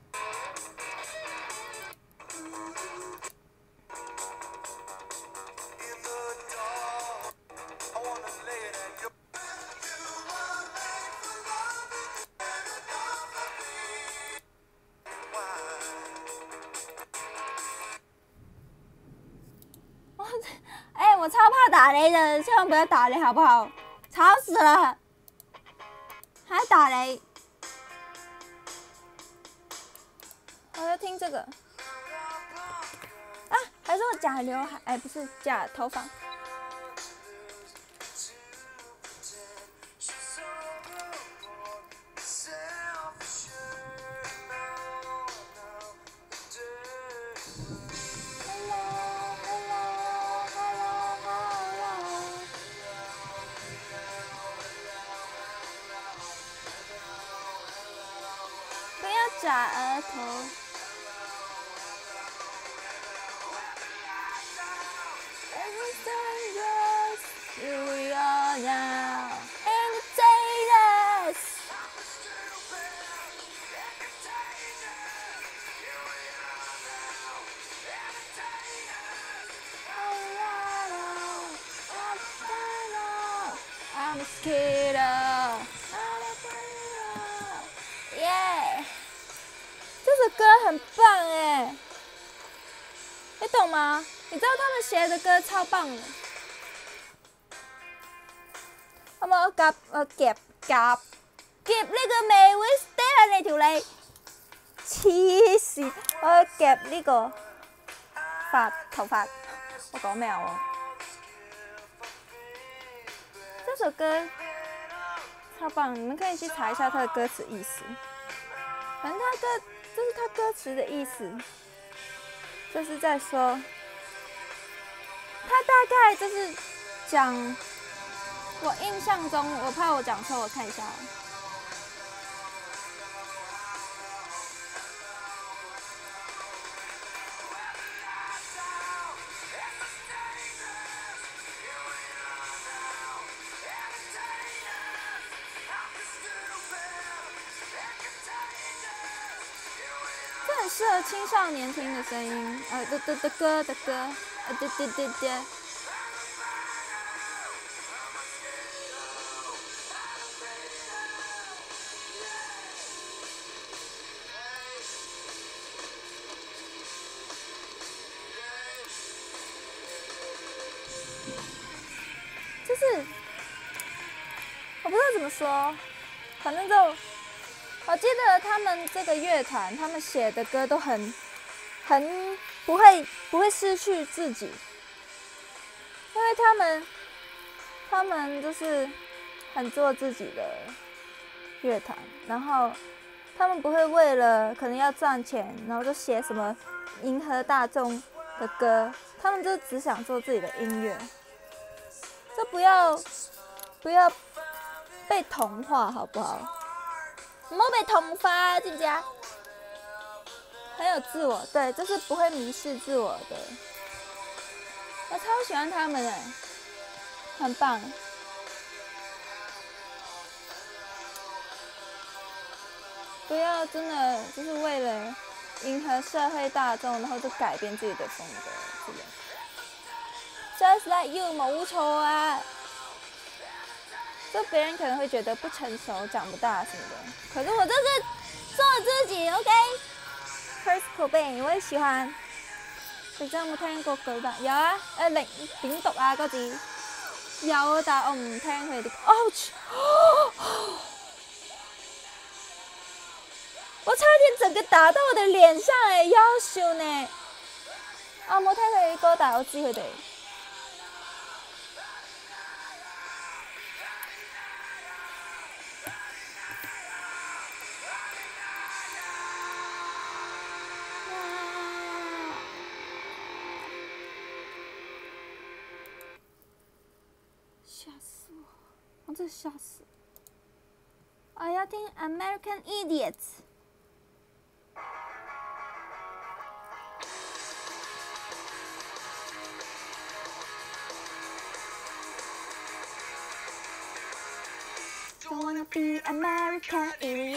哎、欸，我超怕打雷的，千万不要打雷好不好？吵死了，还打雷！我要听这个。啊，还是我假刘海？哎、欸，不是假头发。眨额头。 Freedom，耶！这首歌很棒哎，你懂吗？你知道他们写的歌超棒的。我冇夾我夾夾夾呢個味會 stay 喺你條脷，黐線！我夾呢個髮頭髮，我講咩啊我？這首歌超棒，你們可以去查一下它的歌詞意思。反正它歌，這是它歌詞的意思，就是在說，它大概就是講。我印象中，我怕我講錯，我看一下。这很适合青少年听的声音，呃的的的歌的歌，呃对对对对。就是我不知道怎么说，反正就我记得他们这个乐团，他们写的歌都很很不会不会失去自己，因为他们他们就是很做自己的乐团，然后他们不会为了可能要赚钱，然后就写什么迎合大众的歌，他们就只想做自己的音乐。这不要不要被同化好不好？唔好被同化，知唔知啊？很有自我，对，就是不会迷失自我的。我超喜欢他们哎，很棒。不要真的就是为了迎合社会大众，然后就改变自己的风格，这个。Just like you， 冇错啊。就别人可能会觉得不成熟、长不大什么的，可是我就是做自己 ，OK。Kurt Cobain， 我也喜歡。你真有冇聽過佢吧？有啊，誒零點讀啊嗰字。有，但係我唔聽佢哋啲。Ouch！ 我差點整個打到我的臉上誒，夭壽呢！我冇聽佢哋啲歌，但係我知佢哋。吓死我！我真吓死！我要聽 American Idiots。Don't wanna be American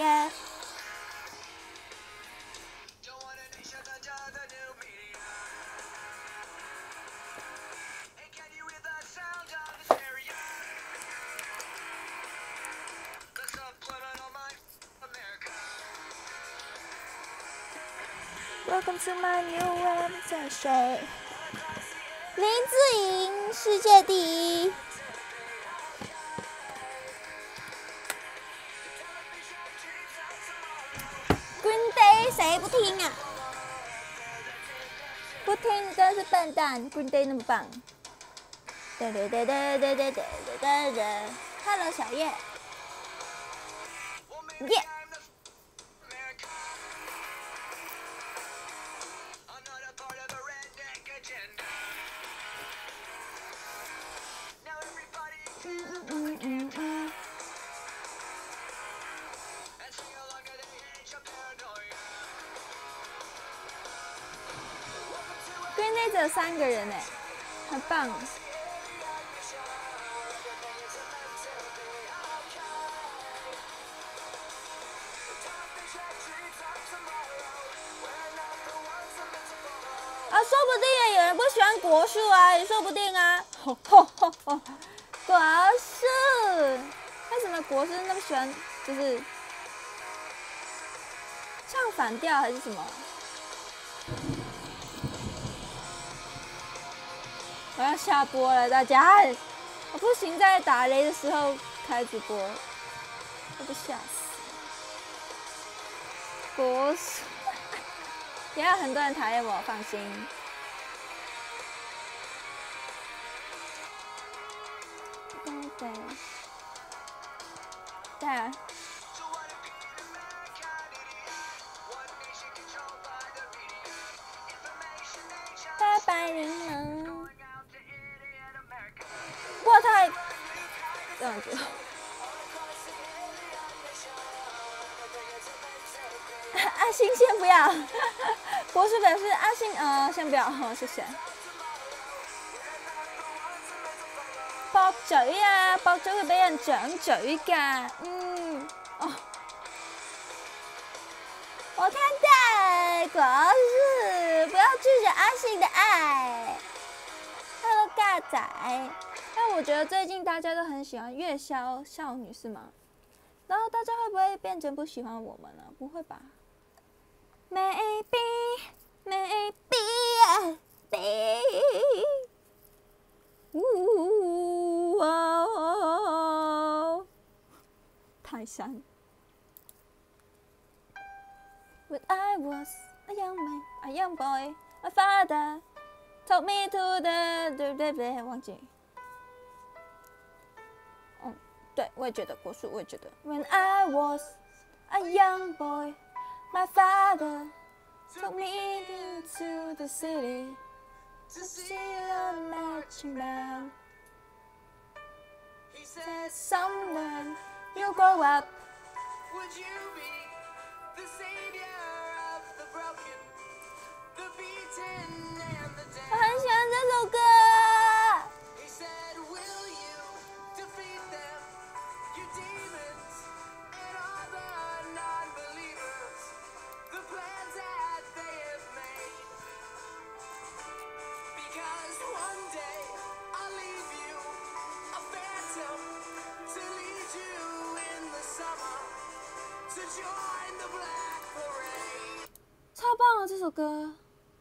idiot。Welcome to my new obsession。林志颖，世界第一。Green Day 谁不听啊？不听真是笨蛋。Green Day 那么棒。对对对对对对对对对。Hello 小叶。耶。嗯嗯嗯嗯。Green Day 只有三个人哎，很棒。啊，说不定有人不喜欢国术啊，也说不定啊。吼吼吼吼，国术，他国师那么喜欢，就是唱反调还是什么？我要下播了，大家！我不行，在打雷的时候开直播，会被吓死。国师，也有很多人讨厌我，放心。对对，对啊。拜拜柠檬。哇，太这样子。阿星先不要，博士表示阿星呃先不要，好谢谢。駁嘴啊，駁嘴會俾人掌嘴㗎，嗯，哦。我看到國師，不要拒絕阿信的愛。Hello， 尬仔。但我覺得最近大家都很喜歡月銷少女，是嗎？然後大家會不會變成不喜歡我們呢？不會吧 ？Maybe, maybe, maybe。呜哦，泰山。When I was a young man, a young boy, my father took me to the 对对对，忘记。嗯，对，我也觉得国术，我也觉得。When I was a young boy, my father took me into the city to see a marching band. He said, "Someone, you grow up, would you be the savior of the broken, the beaten and the dead?" 我很喜欢这首歌。He said, "Will you defeat them, you demons and all the non-believers, the plans that they have made? Because one day I'll leave you a phantom to lead you in the summer to join the black parade." 超棒啊，这首歌。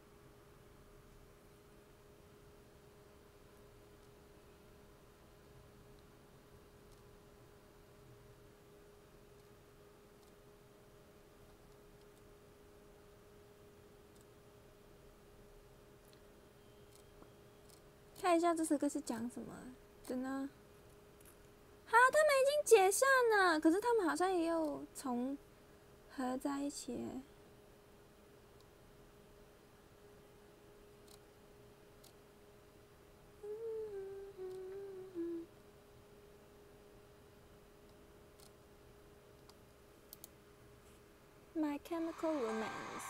看一下这首歌是讲什么的呢？哈，他们已经解散了，可是他们好像也有重合在一起。My Chemical Romance。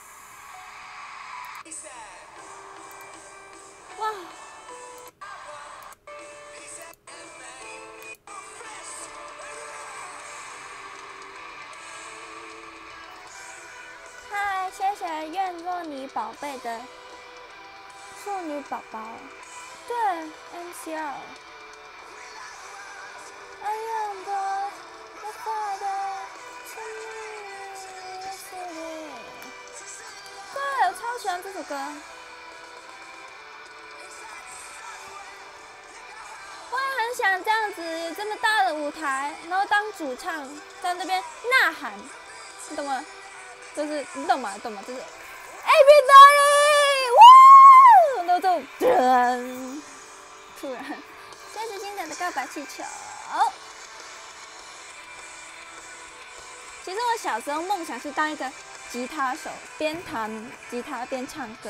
哇！嗨，谢谢愿做你宝贝的处女宝宝。对 ，M C L。I am the father to me。对，我超喜欢这首歌。我也很想这样子，有这么大的舞台，然后当主唱，在那边呐喊，你懂吗？就是你懂吗？懂吗？就是 everybody， 哇，然后就噔，突然，谢谢经典的告白气球。其实我小时候梦想是当一个吉他手，边弹吉他边唱歌。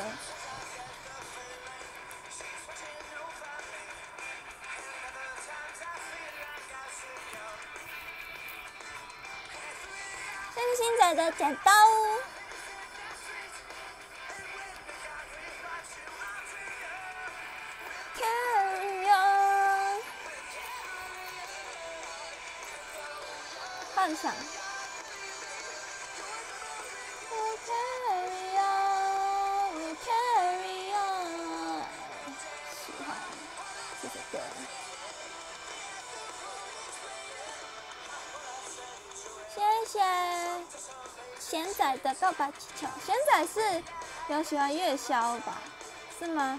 这是新仔的剪刀。Carry on， 幻想。Carry on, carry on， 喜欢这首歌。 谢贤仔的告白气球。贤仔是有喜欢月宵吧？是吗？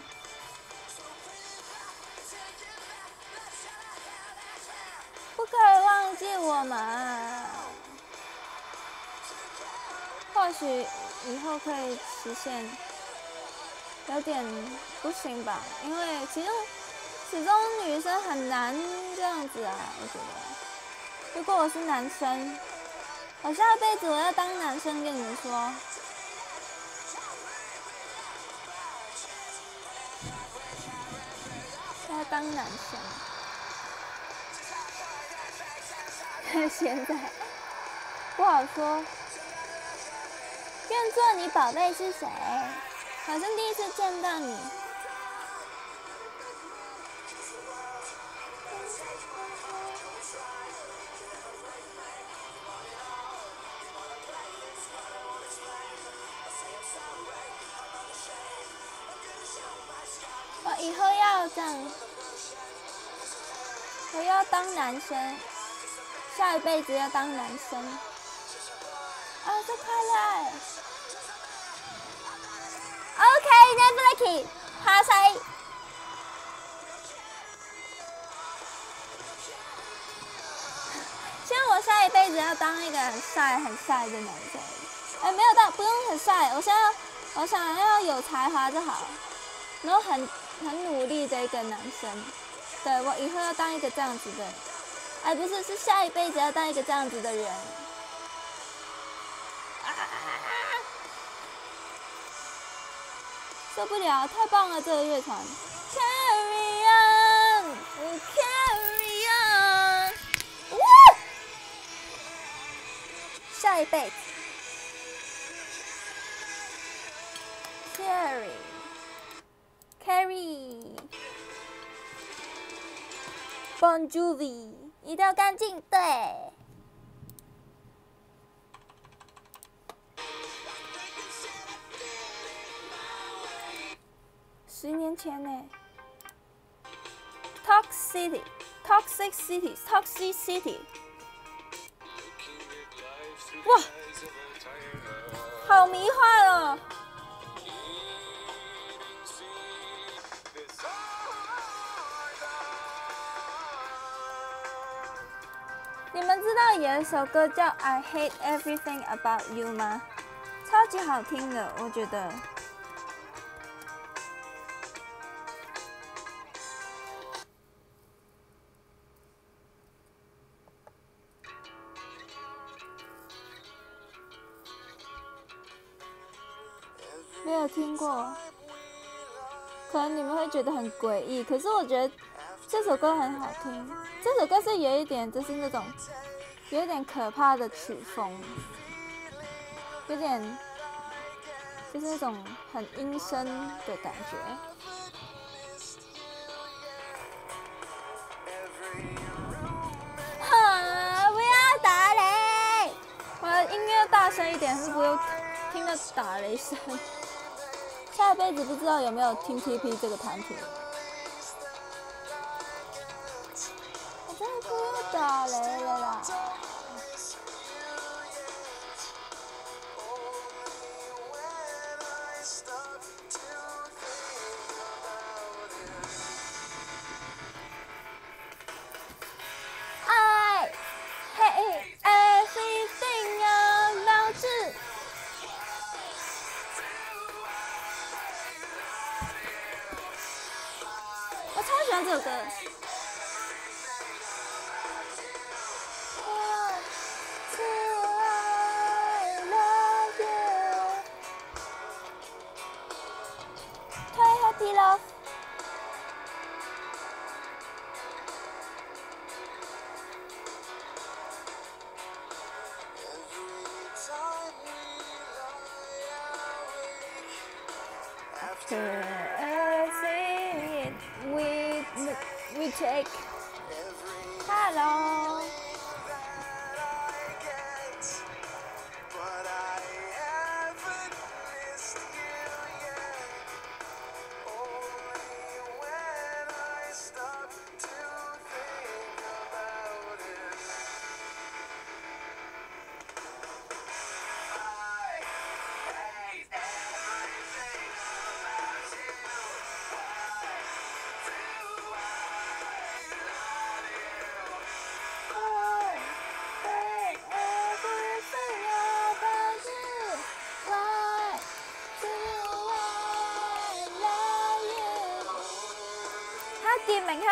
不可以忘记我们。或许以后可以实现，有点不行吧？因为其中始终女生很难这样子啊，我觉得。如果我是男生，我下辈子我要当男生，跟你们说。要当男生。现在不好说。愿做你宝贝是谁？好像第一次见到你。我以后要这样，我要当男生，下一辈子要当男生。啊，这快乐。OK，Netflix， 哈塞。希望我下一辈子要当一个很帅、很帅的男生。哎，没有到，不用很帅，我想要，我想要有才华就好，然后很很努力的一个男生。对，我以后要当一个这样子的，哎，不是，是下一辈子要当一个这样子的人。受不了，太棒了，这个乐团 ！Carry on， Carry on， 哇！下一辈子 ，Carry， Carry， Bon Jovi， 一定要干净，对。十年前呢 ，Toxic City，Toxic City，Toxic City， 哇，好迷幻哦！你们知道有一首歌叫《I Hate Everything About You》吗？超级好听的，我觉得。没有听过，可能你们会觉得很诡异，可是我觉得这首歌很好听。这首歌是有一点，就是那种有一点可怕的曲风，有点就是那种很阴森的感觉。哈，不要打雷！我的音乐大声一点，是不用听到打雷声。下辈子不知道有没有听 T P 这个团体。我真的不要打雷了啦！爱 hate everything about you。我超喜欢这首歌。推 Happy Love。After everything we we take, hello.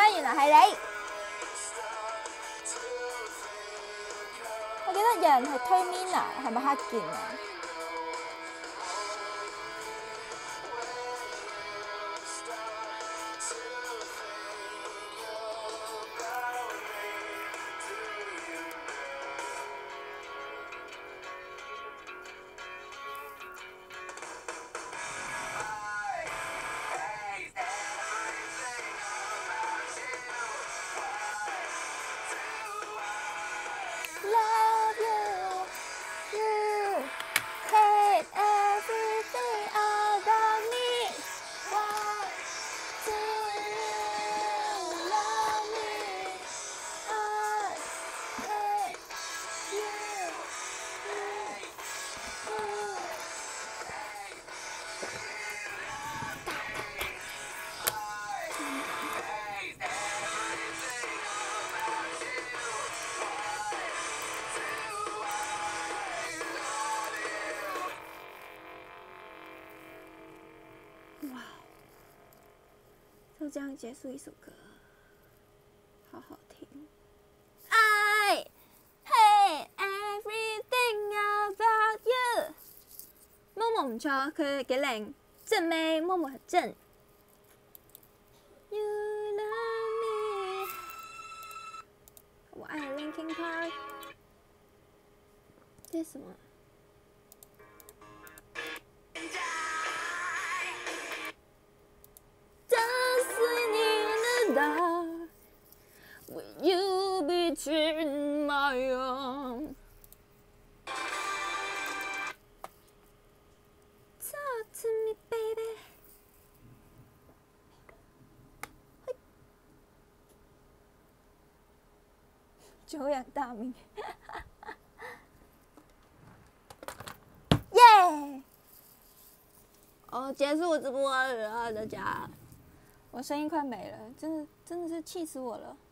啊，原來係你。我記得有人係推 Mina， 係咪黑劍啊？Love you, you hate everything about me. Why do you love me? I hate you. Wow， 就这样结束一首歌，好好听。I hate everything about you。Momo 唔錯，佢幾靚，正妹，Momo很正。You love me， 我愛 Linkin Park。这是什么？Will you between my arms? Talk to me, baby. 久仰大名，耶！哦，结束我直播了，大家。我声音快没了，真的真的是气死我了。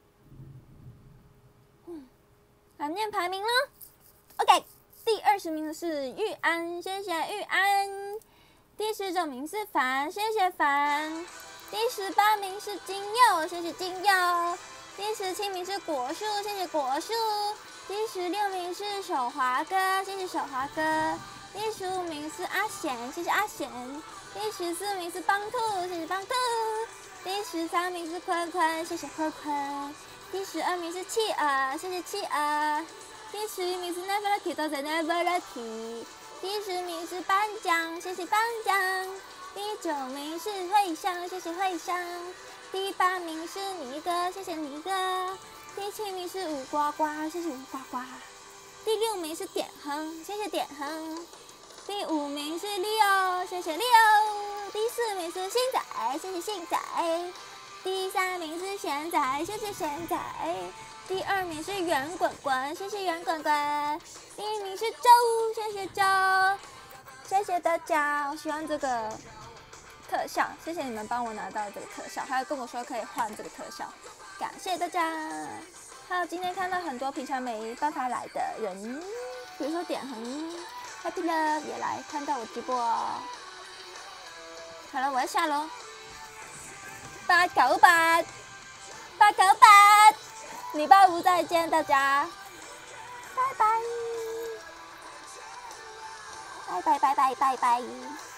嗯，来念排名了。OK， 第二十名的是玉安，谢谢玉安。第十九名是凡，谢谢凡。第十八名是金佑，谢谢金佑。第十七名是果树，谢谢果树。第十六名是手华哥，谢谢手华哥。第十五名是阿贤，谢谢阿贤。第十四名是邦兔，谢谢邦兔。第十三名是坤坤，谢谢坤坤。第十二名是企鹅，谢谢企鹅。第十一名是 Never Lucky， 都在 Never Lucky。第十名是颁奖，谢谢颁奖。第九名是慧香，谢谢慧香。第八名是尼哥，谢谢尼哥。第七名是吴呱呱，谢谢吴呱呱。第六名是点亨，谢谢点亨。第五名是 Leo， 谢谢 Leo。第四名是星仔，谢谢星仔。第三名是贤仔，谢谢贤仔。第二名是圆滚滚，谢谢圆滚滚。第一名是周，谢谢周，谢谢大家，我喜欢这个特效，谢谢你们帮我拿到这个特效，还有跟我说可以换这个特效，感谢大家。还有今天看到很多平常没办法来的人，比如说点恒、Happy Love 也来看到我直播哦。好了，我要下喽。八九八，八九八，礼拜五再见，大家，拜拜，拜拜拜拜拜拜。